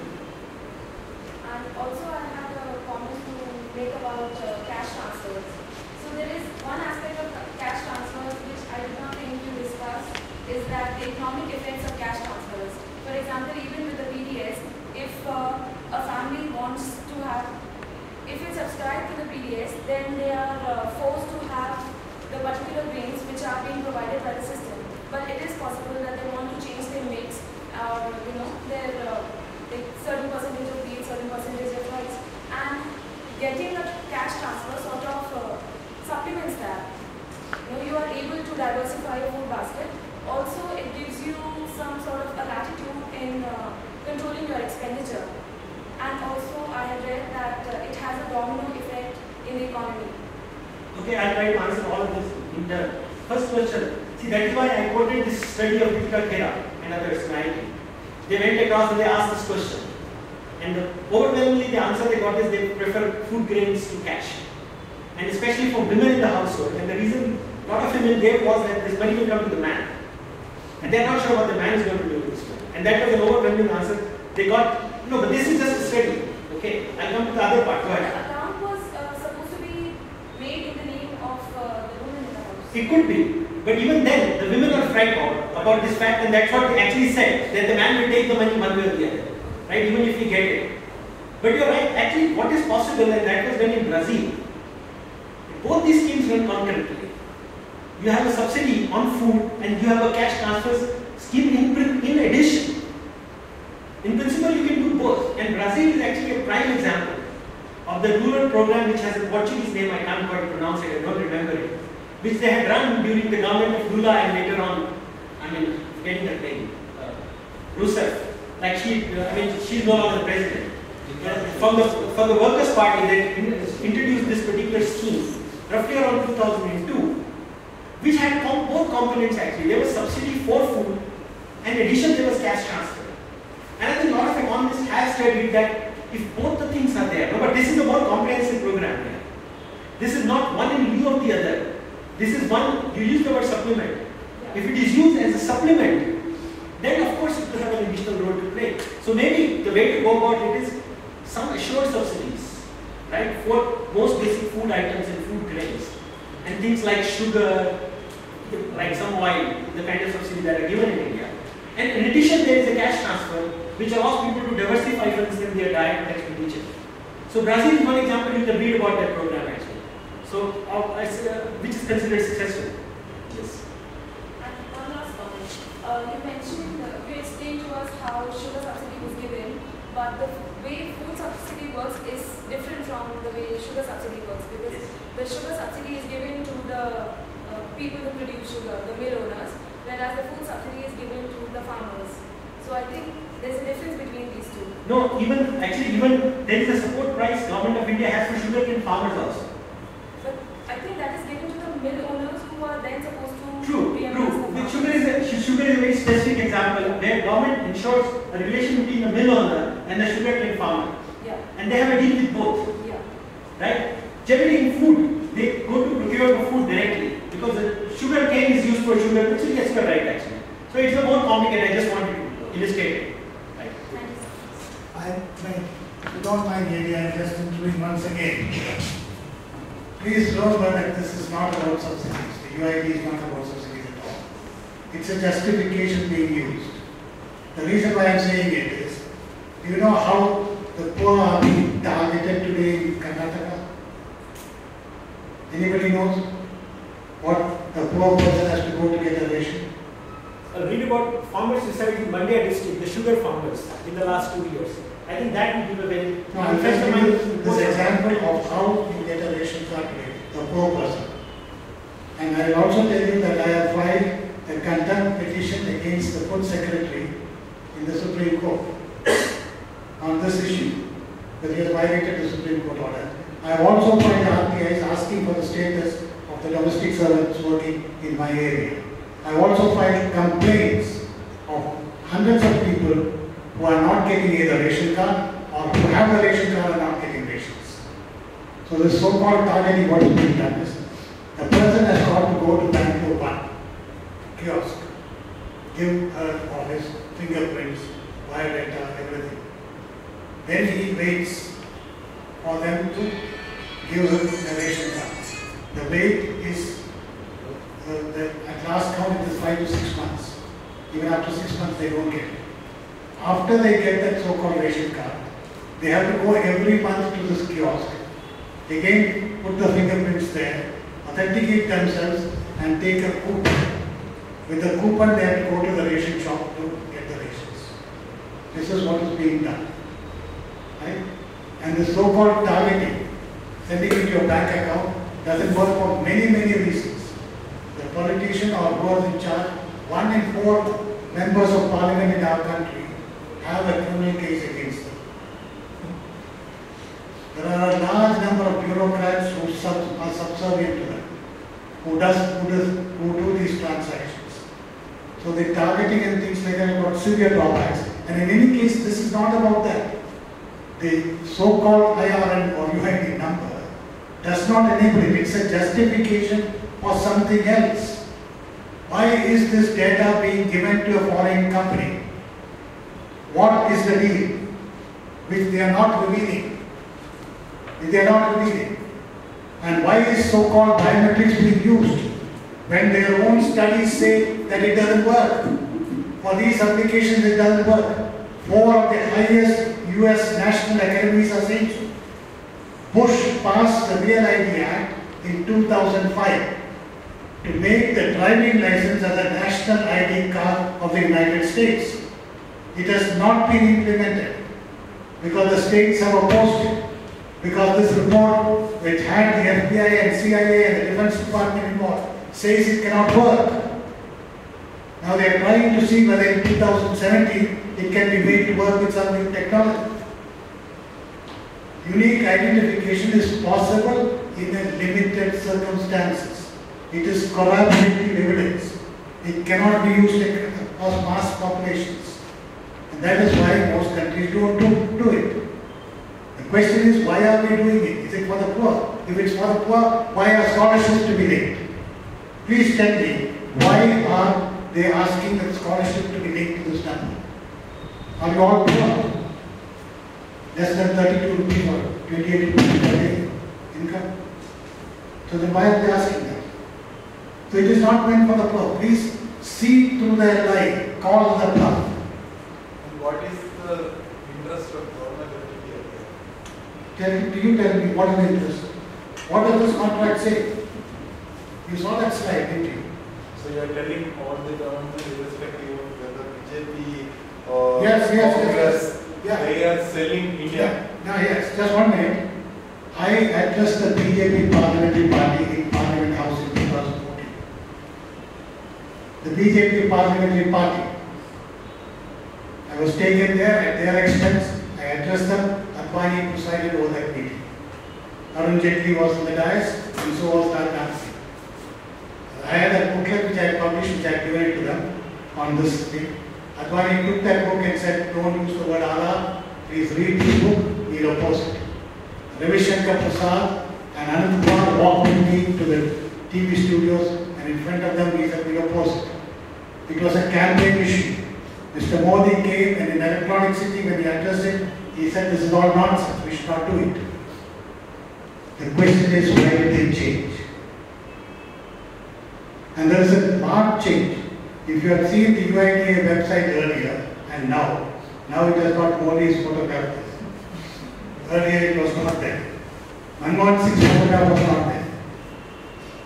And also I had a comment to make about uh, cash transfers. So there is one aspect of cash transfers which I did not think you discussed, is that the economic effects of cash transfers. For example, even with the P D S, if uh, a family wants to have, if you subscribe to the P D S, then they are uh, forced to have the particular grains which are being provided by the system. But it is possible that they want to change their mix, or you know, their uh, like certain percentage of wheat, certain percentage of rice, and getting a cash transfer sort of uh, supplements that. You know, you are able to diversify your food basket. Also, it gives you some sort of a latitude in uh, controlling your expenditure. And also, I have read that uh, it has a domino effect in the economy. Okay, I'll try to answer all of this in turn. First question. See, that is why I quoted this study of Kera and others, nineteen. They went across and they asked this question. And the, overwhelmingly, the answer they got is they prefer food grains to cash. And especially for women in the household. And the reason a lot of women gave was that this money will come to the man. And they are not sure what the man is going to do with this money. And that was an overwhelming answer. They got, no, but this is just a study. Okay, I'll come to the other part. Go ahead. The account was uh, supposed to be made in the name of uh, the woman in the house. It could be. But even then, the women are frightened about this fact, and that's what they actually said, that the man will take the money one way or the other, right, even if he get it. But you're right, actually what is possible, and that was done in Brazil, both these schemes run concurrently. You have a subsidy on food, and you have a cash transfer scheme in, in addition. In principle, you can do both, and Brazil is actually a prime example of the rural program which has a Portuguese name, I can't quite pronounce it, I don't remember it, which they had run during the government of Lula and later on, I mean, getting that name, uh, Rousseff. Like she, uh, I mean, she's no longer president. Uh, from the from the Workers' Party, they introduced this particular scheme roughly around two thousand two, which had com both components actually. There was subsidy for food, and in addition there was cash transfer. And I think a lot of economists have studied that if both the things are there, no, but this is a more comprehensive program here. This is not one in lieu of the other. This is one, you use the word supplement. If it is used as a supplement, then of course it will have an additional role to play. So maybe the way to go about it is some assured subsidies, right, for most basic food items and food grains. And things like sugar, like some oil, the kind of subsidy that are given in India. And in addition, there is a cash transfer, which allows people to diversify, for instance, their diet and expenditure. So Brazil is one example, you can read about that program actually. So, uh, which is considered successful. Yes. And one last comment. Uh, you mentioned, uh, you explained to us how sugar subsidy was given, but the way food subsidy works is different from the way sugar subsidy works, because Yes. the sugar subsidy is given to the uh, people who produce sugar, the mill owners, whereas the food subsidy is given to the farmers. So I think there's a difference between these two. No, even actually, even there is a support price government of India has for sugarcane farmers also. But I think that is given to the mill owners who are then supposed to True, reimburse true. the With farmers. sugar is a sugar is a very specific example where government ensures a relation between the mill owner and the sugarcane farmer, Yeah, and they have a deal with both, yeah. right? Generally, in food, they go to procure the food directly because the sugar cane is used for sugar, which is yes, you are right actually. So it's a more complicated. I just wanted to illustrate it. Right. Thank you, sir. I, if you don't mind, Lady, I'm just intruding once again. Please remember that this is not about subsidies. The U I D A I is not about subsidies at all. It's a justification being used. The reason why I'm saying it is, do you know how the poor are being targeted today in Karnataka? Anybody knows what a poor person has to go to get a ration? Uh, read about farmers suicide in Mandya district, the sugar farmers, in the last two years. I think that will give a very No, I'm just giving you this example of how you get a ration card to a poor person. And I will also tell you that I have filed a contempt petition against the Food Secretary in the Supreme Court on this issue, because he has violated the Supreme Court order. I have also filed R T Is asking for the status of the domestic servants working in my area. I have also filed complaints of hundreds of people who are not getting either ration card or who have the ration card and not getting rations. So this so-called targeting, what is being done is, the person has got to go to Bangalore one kiosk, give her all his fingerprints, biodata, everything. Then he waits for them to give him the ration card. The wait is, uh, the, at last count it is five to six months. Even after six months they don't get it. After they get that so-called ration card, they have to go every month to this kiosk, again put the fingerprints there, authenticate themselves and take a coupon. With the coupon they have to go to the ration shop to get the rations. This is what is being done. Right? And the so-called targeting, sending it to your bank account, doesn't work for many, many reasons. The politician or who is in charge, one in four members of parliament in our country have a criminal case against them. There are a large number of bureaucrats who sub, are subservient to them, who does, who does, who do these transactions. So the targeting and things like that have got severe drawbacks. And in any case, this is not about that. The so-called I R N or U I D number does not enable it. It's a justification for something else. Why is this data being given to a foreign company? What is the deal? Which they are not revealing. Which they are not revealing. And why is so-called biometrics being used when their own studies say that it doesn't work? For these applications it doesn't work. Four of the highest U S national academies are saying so. Bush passed the Real I D Act in two thousand five to make the driving license as a national I D card of the United States. It has not been implemented because the states have opposed it. Because this report, which had the F B I and C I A and the Defense Department involved, says it cannot work. Now they are trying to see whether in two thousand seventeen it can be made to work with some new technology. Unique identification is possible in a limited circumstances. It is corroborative evidence. It cannot be used across mass populations. And that is why most countries don't do, do it. The question is, why are we doing it? Is it for the poor? If it's for the poor, why are scholarships to be linked? Please tell me, why are they asking that scholarship to be linked to this number? Are you all poor? Less than thirty-two rupees or twenty-eight rupees per day income? So then why are they asking that? So it is not meant for the poor. Please see through their lie, call the bluff. And what is the interest of government here? Tell, do you tell me what is the interest? What does this contract say? You saw that slide, didn't you? So you are telling all the government, irrespective of whether B J P or Yes, yes, yes, Congress, yes. Yeah. they are selling India. Yeah. Now, yes, just one minute. I addressed the B J P parliamentary party in Parliament House in two thousand fourteen. The B J P parliamentary party. I was taken there at their expense. I addressed them. Advani presided over that meeting. Arun Jaitley was in the dais, and so was Raj Gandhi. I had a booklet which I had published, which I had given it to them on this thing. Advani took that book and said, don't use the word Aadhaar, please read this book, we'll oppose it. Ravi Shankar Prasad and Anand Kumar walked with me to the T V studios, and in front of them we said, we'll oppose it. It was a campaign issue. Mister Modi came, and in Electronic City, when he addressed it, he said, this is all nonsense, we should not do it. The question is, why did they change? And there is a marked change. If you have seen the U I D A I website earlier and now, now it has got Modi's photograph. Earlier it was not there. Manmohan Singh's photograph was not there.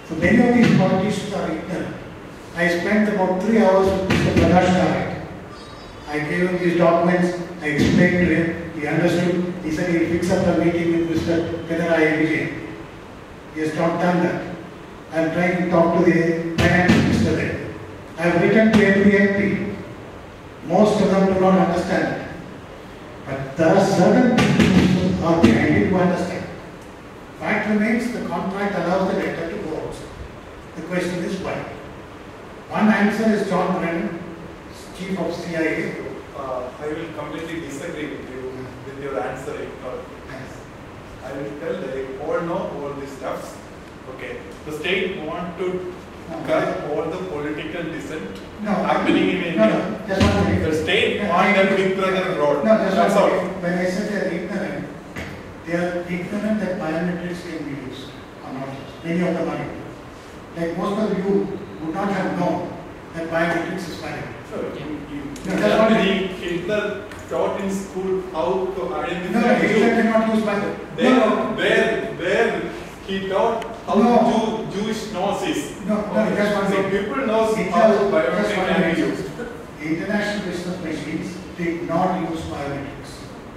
So many of these politicians are ignorant. I spent about three hours with Mister Prakash. I gave him these documents, I explained to him, he understood, he said he'll fix up a meeting with Mister Pinarayi. He has not done that. I am trying to talk to the finance minister there. I have written to every M P. Most of them do not understand it. But there are certain people who are behind it who understand. Fact remains, the contract allows the debtor to go also. The question is why? One answer is John Brennan, Chief of C I A. Uh, I will completely disagree with you with your answer. Yes. I will tell they all know all these stuffs. Okay. The state want to No. curb all the political dissent No. happening in No, India. no, just one minute. The state Yeah, want I- a big brother role. No, just That's one all. minute. When I said they are ignorant, they are ignorant that biometrics can be used or not used. Many of them are ignorant. Like most of you would not have known that biometrics is valid. Sure. You, you, No, you that's tell what- me Hitler taught in school how to No, identify Hitler you. cannot use biometrics. There, No, no, where, where he taught how No. Jew, Jewish Nazis. no, no, just one So minute. people knows Hitler- how just biometric one can be minute. used. The international business machines did not use biometrics.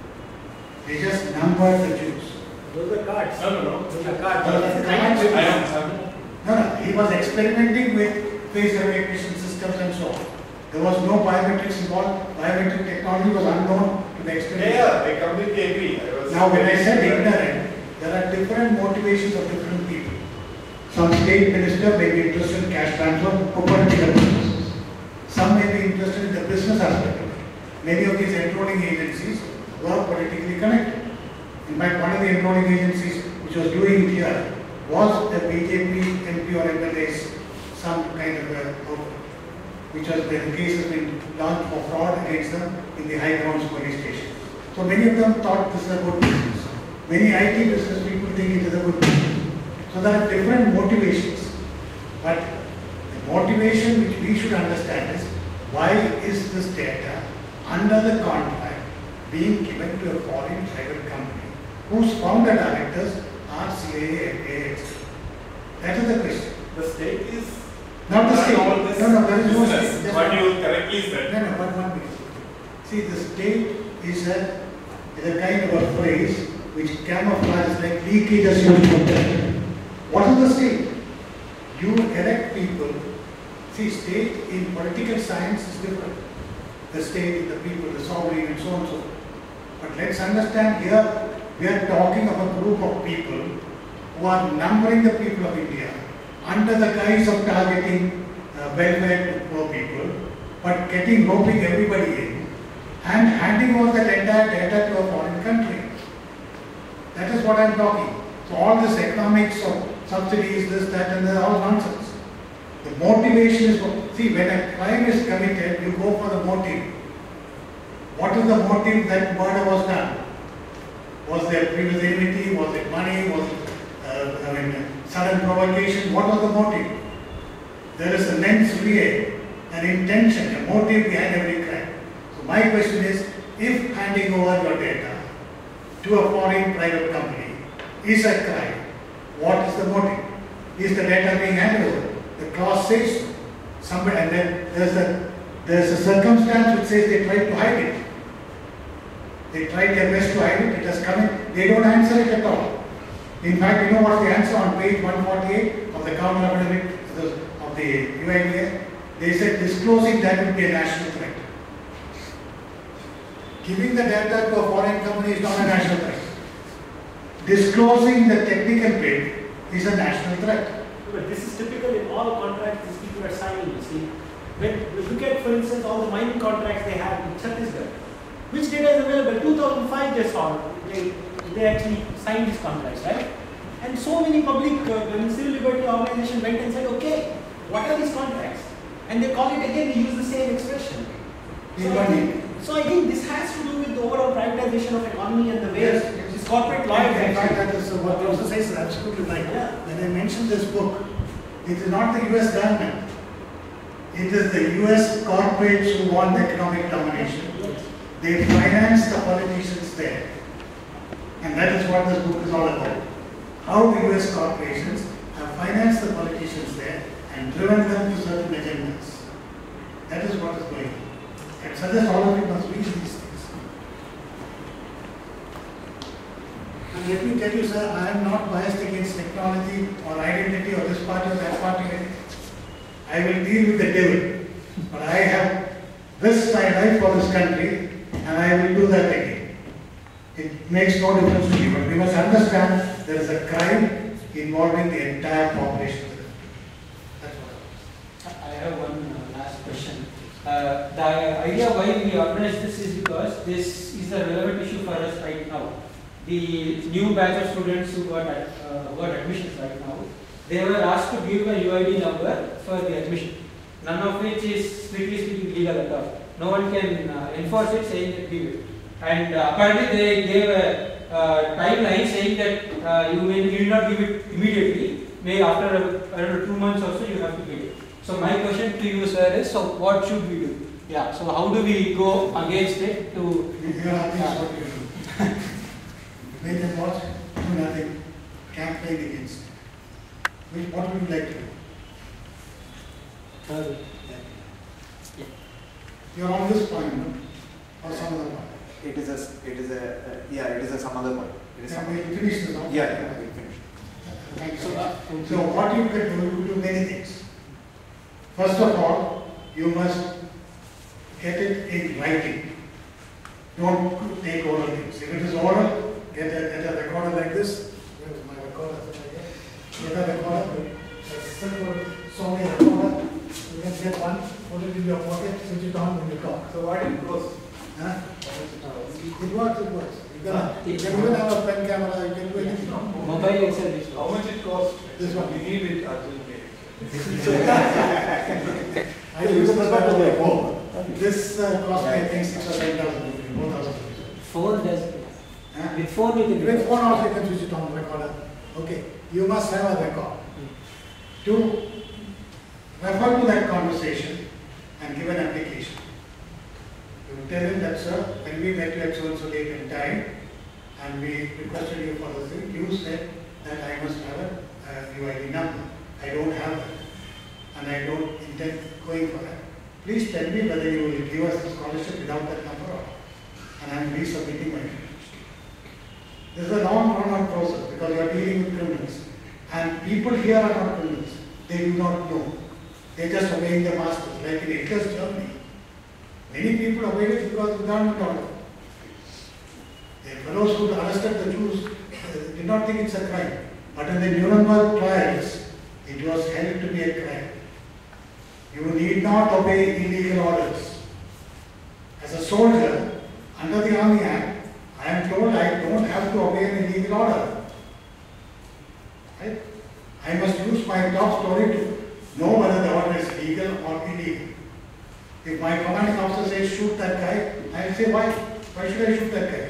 They just numbered the Jews. Those are cards. No, no, no. Those are cards. Those are cards. I am, I am No, no, he was experimenting with face recognition systems and so on. There was no biometrics involved. Biometric technology was unknown to the extent. Yeah, I completely agree. I was Now, when I said ignorant, there are different motivations of different people. Some state minister may be interested in cash transfer for political purposes. Some may be interested in the business aspect of it. Many of these enrolling agencies were politically connected. In fact, one of the enrolling agencies which was doing it here was a B J P M P or M L A's, some kind of a, which was when the case has been launched for fraud against them in the High Grounds police station. So many of them thought this is a good business. Many I T business people think it is a good business. So there are different motivations. But the motivation which we should understand is, why is this data under the contract being given to a foreign private company whose founder directors are C I A, F A A, et cetera. That is the question. The state is Not the state. all this No, no, there is no business. state. Just What one- you correctly said. No, no, but one minute. See, the state is a, is a kind of a phrase which camouflages like leakage as you protect. What is the state? You elect people. See, state in political science is different. The state, the people, the sovereign, and so on and so forth. But let's understand here, we are talking of a group of people who are numbering the people of India under the guise of targeting uh, welfare to poor people, but getting, roping everybody in and handing over that entire data to a foreign country. That is what I am talking. So all this economics of subsidies, this, that, and that, all nonsense. The motivation is, for, see, when a crime is committed, you go for the motive. What is the motive that murder was done? Was there previous enmity? Was it money? Was it, uh, I mean, sudden provocation? What was the motive? There is a mens rea, an intention, a motive behind every crime. So my question is, if handing over your data to a foreign private company is a crime, what is the motive? Is the data being handed over? The clause says so. Somebody, and then there's a there's a circumstance which says they tried to hide it. They tried their best to hide it. It has come in. They don't answer it at all. In fact, you know what the answer on page one forty-eight of the counter affidavit of the, of the U I D A I? They said disclosing that would be a national threat. Giving the data to a foreign company is not a national threat. Disclosing the technical bit is a national threat. But this is typical in all contracts these people are signing, you see. When you look at, for instance, all the mining contracts they have in Chhattisgarh, which data is available? two thousand five they saw, they, they actually signed these contracts, right? And so many public, uh, civil liberty organizations went and said, okay, what are these contracts? And they call it again, they use the same expression. So I, think, so I think this has to do with the overall privatization of economy and the way Yes, yes. this corporate law is In fact, actually. that is uh, what Professor says is absolutely right. Yeah. When I mentioned this book, it is not the U S government. It is the U S corporates who want economic domination. They finance the politicians there. And that is what this book is all about. How the U S corporations have financed the politicians there and driven them to certain agendas. That is what is going on. I suggest all of you must read these things. And let me tell you, sir, I am not biased against technology or identity or this party or that party. I will deal with the devil. But I have this my life for this country and I will do that again. It makes no difference to me, but we must understand there is a crime involving the entire population. That's what I have one uh, last question. Uh, the idea why we organize this is because this is a relevant issue for us right now. The new batch of students who got, uh, who got admissions right now, they were asked to give a U I D number for the admission, none of which is strictly speaking legal at all. No one can uh, enforce it saying that give it. And uh, apparently they gave a uh, timeline saying that uh, you may you will not give it immediately, may after a, around two months or so you have to give it. So my question to you, sir, is so what should we do? Yeah, so how do we go against it to... you have uh, what you do. Make them watch, do nothing, campaign against it. Which, what would you like to do? Uh, yeah. You are on this point, no? Or some other point? It is a, it is a, uh, yeah, it is a some other point. It is Yeah, some we finish this now. Yeah, yeah, we finish. Thank you. So, uh, So what you can do, you do many things. First of all, you must get it in writing. Don't take oral things. If it is oral, get a, get a recorder like this. Where is my recorder? Get a recorder. A simple Sony recorder. You can get one, put it in your pocket, switch it on when you talk. So why did it close? Huh? It works, it works. You can, you can even have a pen camera, you can do anything. mobile itself is How much it cost? This one. We need it urgently. I use this one to my phone. This uh, cost I think six or seven thousand rupees, four thousand rupees. phone does. Huh? With phone we can do Even it. phone also you can switch it on recorder. Okay, you must have a record. To refer to that conversation and give an application. You tell him that, sir, when we met you at so and so date and time, and we requested you for the thing, you said that I must have a uh, U I D number. I don't have that, and I don't intend going for that. Please tell me whether you will give us the scholarship without that number or not. And I am resubmitting my application. This is a long drawn out process because you are dealing with criminals. And people here are not criminals. They do not know. They are just obeying the masters. Like in Hitler's Germany, many people obeyed it because of the government order. The fellows who arrested the Jews uh, did not think it's a crime. But in the Nuremberg trials, it was held to be a crime. You need not obey illegal orders. As a soldier, under the Army Act, I am told I don't have to obey an illegal order. Right? I must use my top story to know whether the order is legal or illegal. If my commanding officer says shoot that guy, I will say why? Why should I shoot that guy?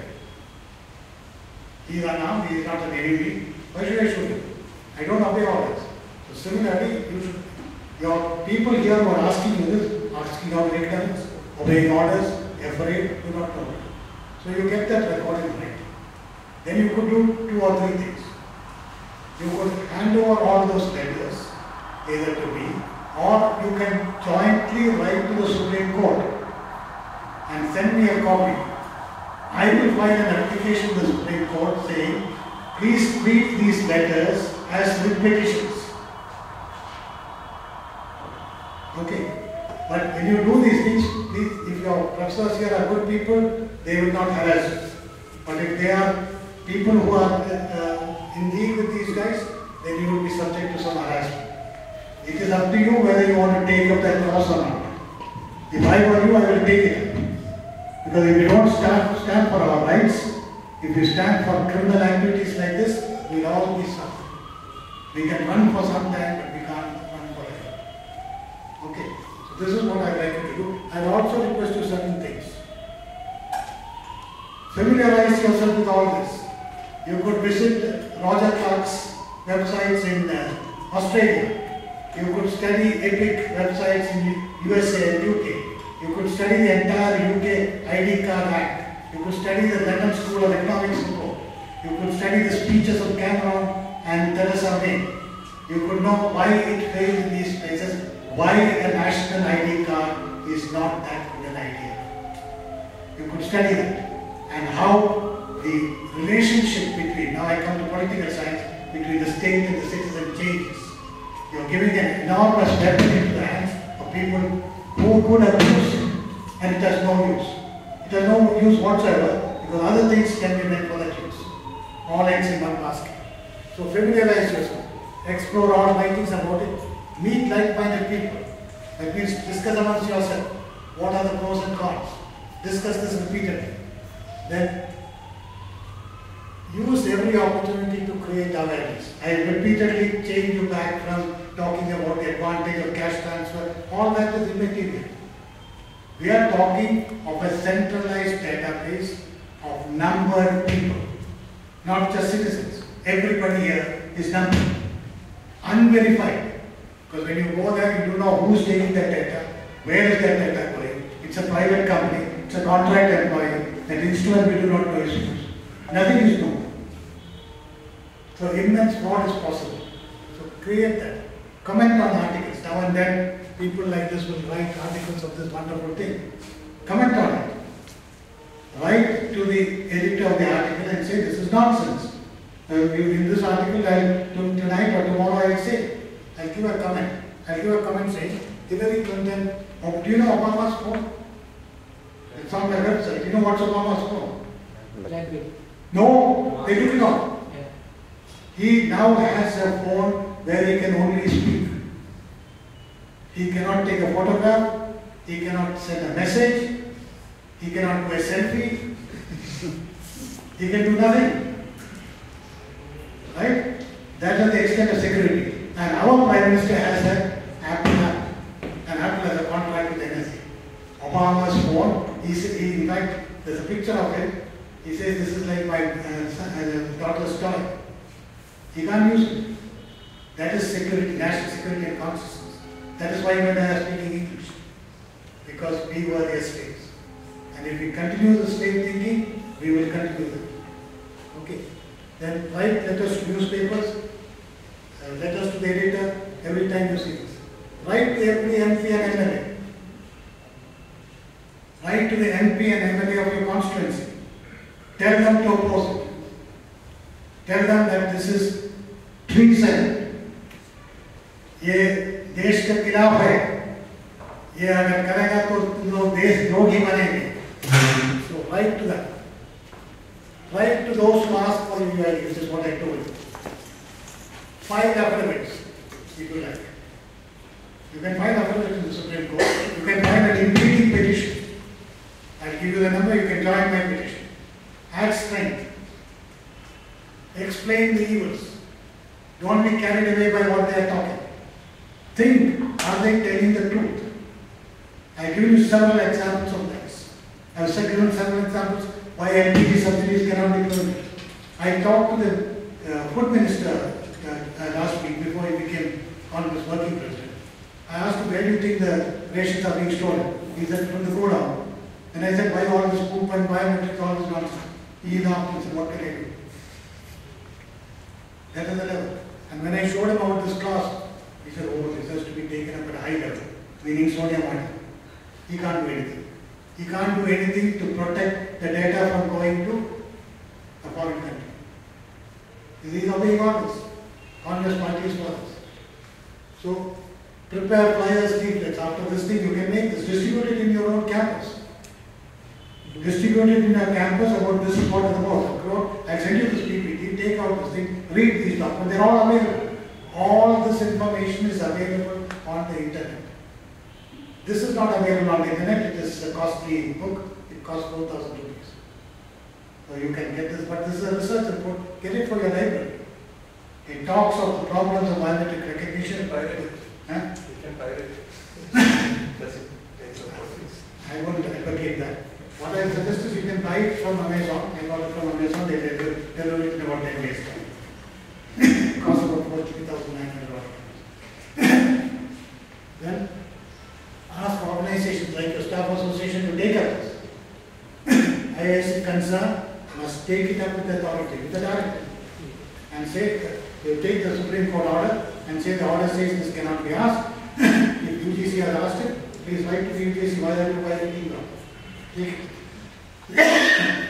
He is unarmed, he is not an enemy. Why should I shoot him? I don't obey orders. So similarly, you should, your people here who are asking you this, asking out ignorance, obeying orders, afraid, do not know. So you get that record in writing. Then you could do two or three things. You could hand over all those letters, either to me, or you can jointly write to the Supreme Court and send me a copy. I will file an application to the Supreme Court saying, please treat these letters as writ petitions. Okay. But when you do these things, please, if your professors here are good people, they will not harass you. But if they are people who are uh, in league with these guys, then you will be subject to some harassment. It is up to you whether you want to take up that cross or not. If I were you, I will take it up. Because if you don't stand, stand for our rights, if you stand for criminal activities like this, we will all be suffering. We can run for some time, but we can't run forever. Okay, so this is what I like you to do. I will also request you certain things. Familiarize yourself with all this. You could visit Roger Clark's websites in uh, Australia. You could study EPIC websites in U S A and U K. You could study the entire U K I D Card Act. You could study the London School of Economics report. You could study the speeches of Cameron and Theresa May. you could know why it failed in these places, why a national I D card is not that good an idea. You could study that, and how the relationship between, now I come to political science, between the state and the citizen changes. You are giving an enormous weapon into the hands of people who could abuse it, and it has no use. It has no use whatsoever, because other things can be made for that use. All eggs in one basket. So familiarize yourself. Explore all writings about it. Meet like-minded people. That means discuss amongst yourself. What are the pros and cons? Discuss this repeatedly. Then use every opportunity to create awareness. I repeatedly change you back from talking about the advantage of cash transfer. All that is immaterial. We are talking of a centralized database of numbered people, not just citizens. Everybody here is numbered, unverified. Because when you go there, you don't know who's taking that data, where is that data going. It's a private company, it's a contract employee, that instrument we do not know is used. Nothing is known. So immense fraud is possible. So create that. Comment on articles. Now and then, people like this will write articles of this wonderful thing. Comment on it. Write to the editor of the article and say, this is nonsense. Uh, in this article, I'll, tonight or tomorrow I'll say, I'll give a comment. I'll give a comment saying, Hillary Clinton, oh, do you know Obama's phone? It's on their website. Do you know what's Obama's phone? Blackberry. No, they do not. Yeah. He now has a phone where he can only speak. He cannot take a photograph, he cannot send a message, he cannot do a selfie, he can do nothing. Right? That is the extent of security. And our Prime Minister has an Apple app, and Apple has a contract with N S A. Obama's phone, he, he, in fact, there's a picture of it. He says, this is like my uh, son, uh, daughter's toy. He can't use it. That is security, national security and consciousness. That is why when I am speaking English. Because we were their slaves. And if we continue the slave thinking, we will continue that. Okay. Then write letters to newspapers, uh, letters to the editor, every time you see this. Write to every M P and M L A. Write to the M P and M L A of your constituency. Tell them to oppose it. Tell them that this is treason. ये देश के खिलाफ है, ये अगर करेगा तो लोग देश द्रोही बनेंगे. So write to them. Write to those who ask for U I D A I, which is what I told you. File affidavits, if you like. You can file affidavits in the Supreme Court. You can file an impeding petition. I'll give you the number, you can join my petition. Add strength. Explain the evils. Don't be carried away by what they are talking. Think, are they telling the truth? I give you several examples of this. I have given several examples why L P G subsidies cannot be permitted. I talked to the uh, food minister uh, uh, last week before he became Congress working president. I asked him, where do you think the rations are being stolen? He said, from the go down. And I said, why all this poop and biometrics, all this nonsense? He laughed and said, what can I do? That is the level. And when I showed him about this class, he said, oh, this has to be taken up at a high level, meaning sodium ion. He can't do anything. He can't do anything to protect the data from going to a foreign country. These are obeying orders. Congress party is for us. So, prepare flyers, leaflets. After this thing, you can make this. Distribute it in your own campus. Distribute it in a campus about this is what is about. I'll send you this P P T, take out this thing, read these documents. They're all available. All this information is available on the internet. This is not available on the internet. It is a costly book. It costs four thousand rupees. So you can get this, but this is a research report. Get it for your library. It talks of the problems of biometric recognition. Pirate it. Huh? You can pirate it. Does it take the profits? I won't advocate that. What I suggest is you can buy it from Amazon. I got it from Amazon. They deliver it in about ten days time. It costs about forty thousand nine hundred dollars. Then ask organizations like your staff association to take up this. I I S C concern must take it up with the authority, with the director, and say, you take the Supreme Court order, and say the order says this cannot be asked. If U G C has asked it, please write to the U G C why are you violating law. Take it.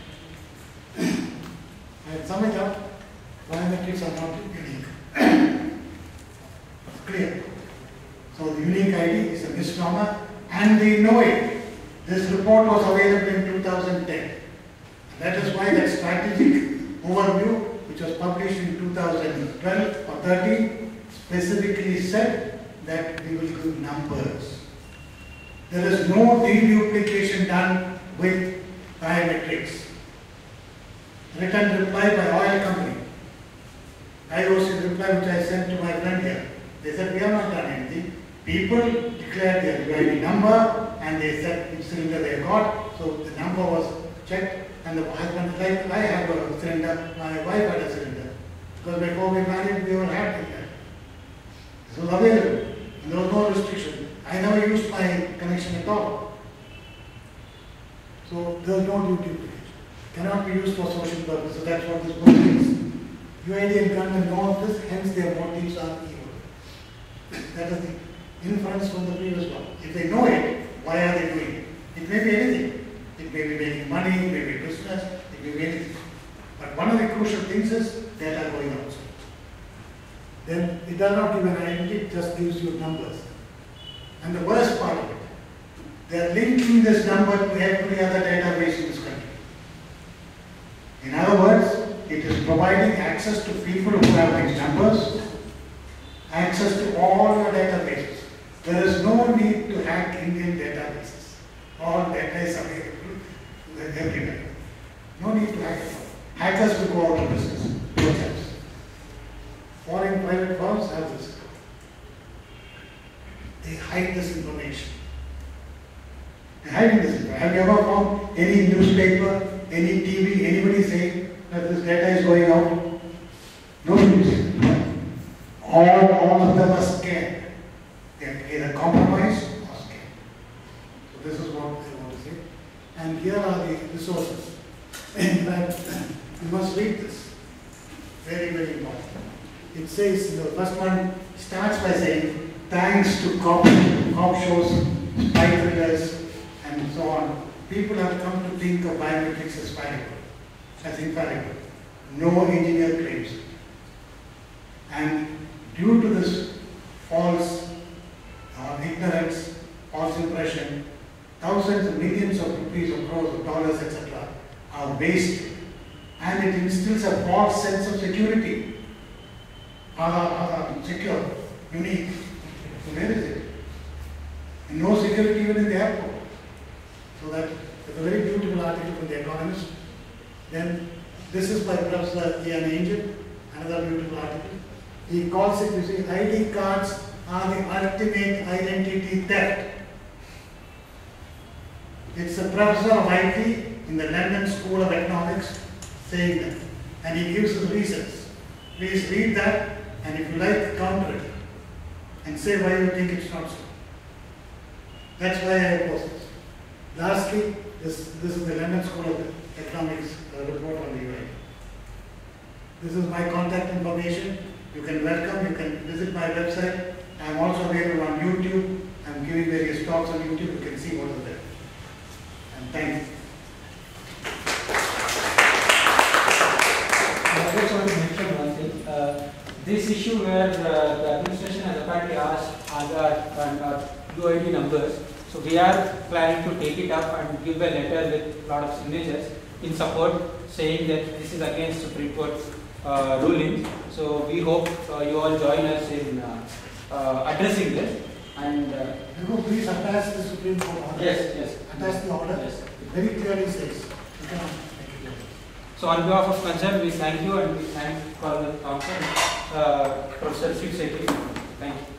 And sum it up, biometrics are not unique. Clear. So the unique I D is a misnomer and they know it. This report was available in two thousand ten. And that is why that strategic overview, which was published in two thousand twelve or thirteen, specifically said that we will give numbers. There is no deduplication done with biometrics. Written reply by oil company. I O C reply which I sent to my friend here. They said we have not done anything. People declared their U I D number and they said which cylinder they got. So the number was checked and the husband like I have a cylinder, my wife had a cylinder. Because before we married we all had it. This was available and there was no restriction. I never used my connection at all. So there was no duty. Cannot be used for social purposes. That's what this book is. U I D and government know this, hence their motives are evil. That is the inference from the previous one. If they know it, why are they doing it? It may be anything. It may be making money, it may be business, it may be anything. But one of the crucial things is data going outside. Then it does not give an identity, it just gives you numbers. And the worst part of it, they are linking this number to every other database in this country. In other words, it is providing access to people who have these numbers, access to all your databases. There is no need to hack Indian databases. All data is available everywhere. No need to hack it. Hackers will go out of business. Both sides. Foreign private firms have this. They hide this information. They hide this information. Have you ever found any newspaper, any T V, anybody saying that this data is going out? No news. All, all of them are scared. They are either compromised or scared. So this is what I want to say. And here are the resources. In fact, you must read this. Very, very important. It says, the first one starts by saying, thanks to cop, cop shows, spy thrillers, and so on, people have come to think of biometrics as fallible, as infallible. No engineer claims it. And due to this false uh, ignorance, false impression, thousands and millions of rupees or crores of dollars, et cetera, are wasted. And it instills a false sense of security. Aadhaar, Aadhaar, secure, unique. So where is it? And no security even in the airport. So that is a very beautiful article from The Economist. Then this is by Professor Ian Angel, another beautiful article. He calls it, you see, I D cards are the ultimate identity theft. It's a professor of I T in the London School of Economics saying that. And he gives his reasons. Please read that, and if you like, counter it. And say why you think it's not so. That's why I oppose this. Lastly, this, this is the London School of Economics uh, report on the U I D. This is my contact information. You can welcome, you can visit my website. I am also available on YouTube. I am giving various talks on YouTube. You can see what is there. And thank you. I just want to mention one thing. Uh, this issue where uh, the administration has apparently asked Aadhaar and uh, U I D numbers. So we are planning to take it up and give a letter with a lot of signatures in support, saying that this is against Supreme Court uh, ruling. So we hope uh, you all join us in uh, uh, addressing this. And uh, you know, please attach the Supreme Court order. Yes, yes. Attach the order. Yes. It very clearly says you cannot make it. So on behalf of concern, we thank you and we thank for the council, uh, Professor Shiv Sethi. Thank you.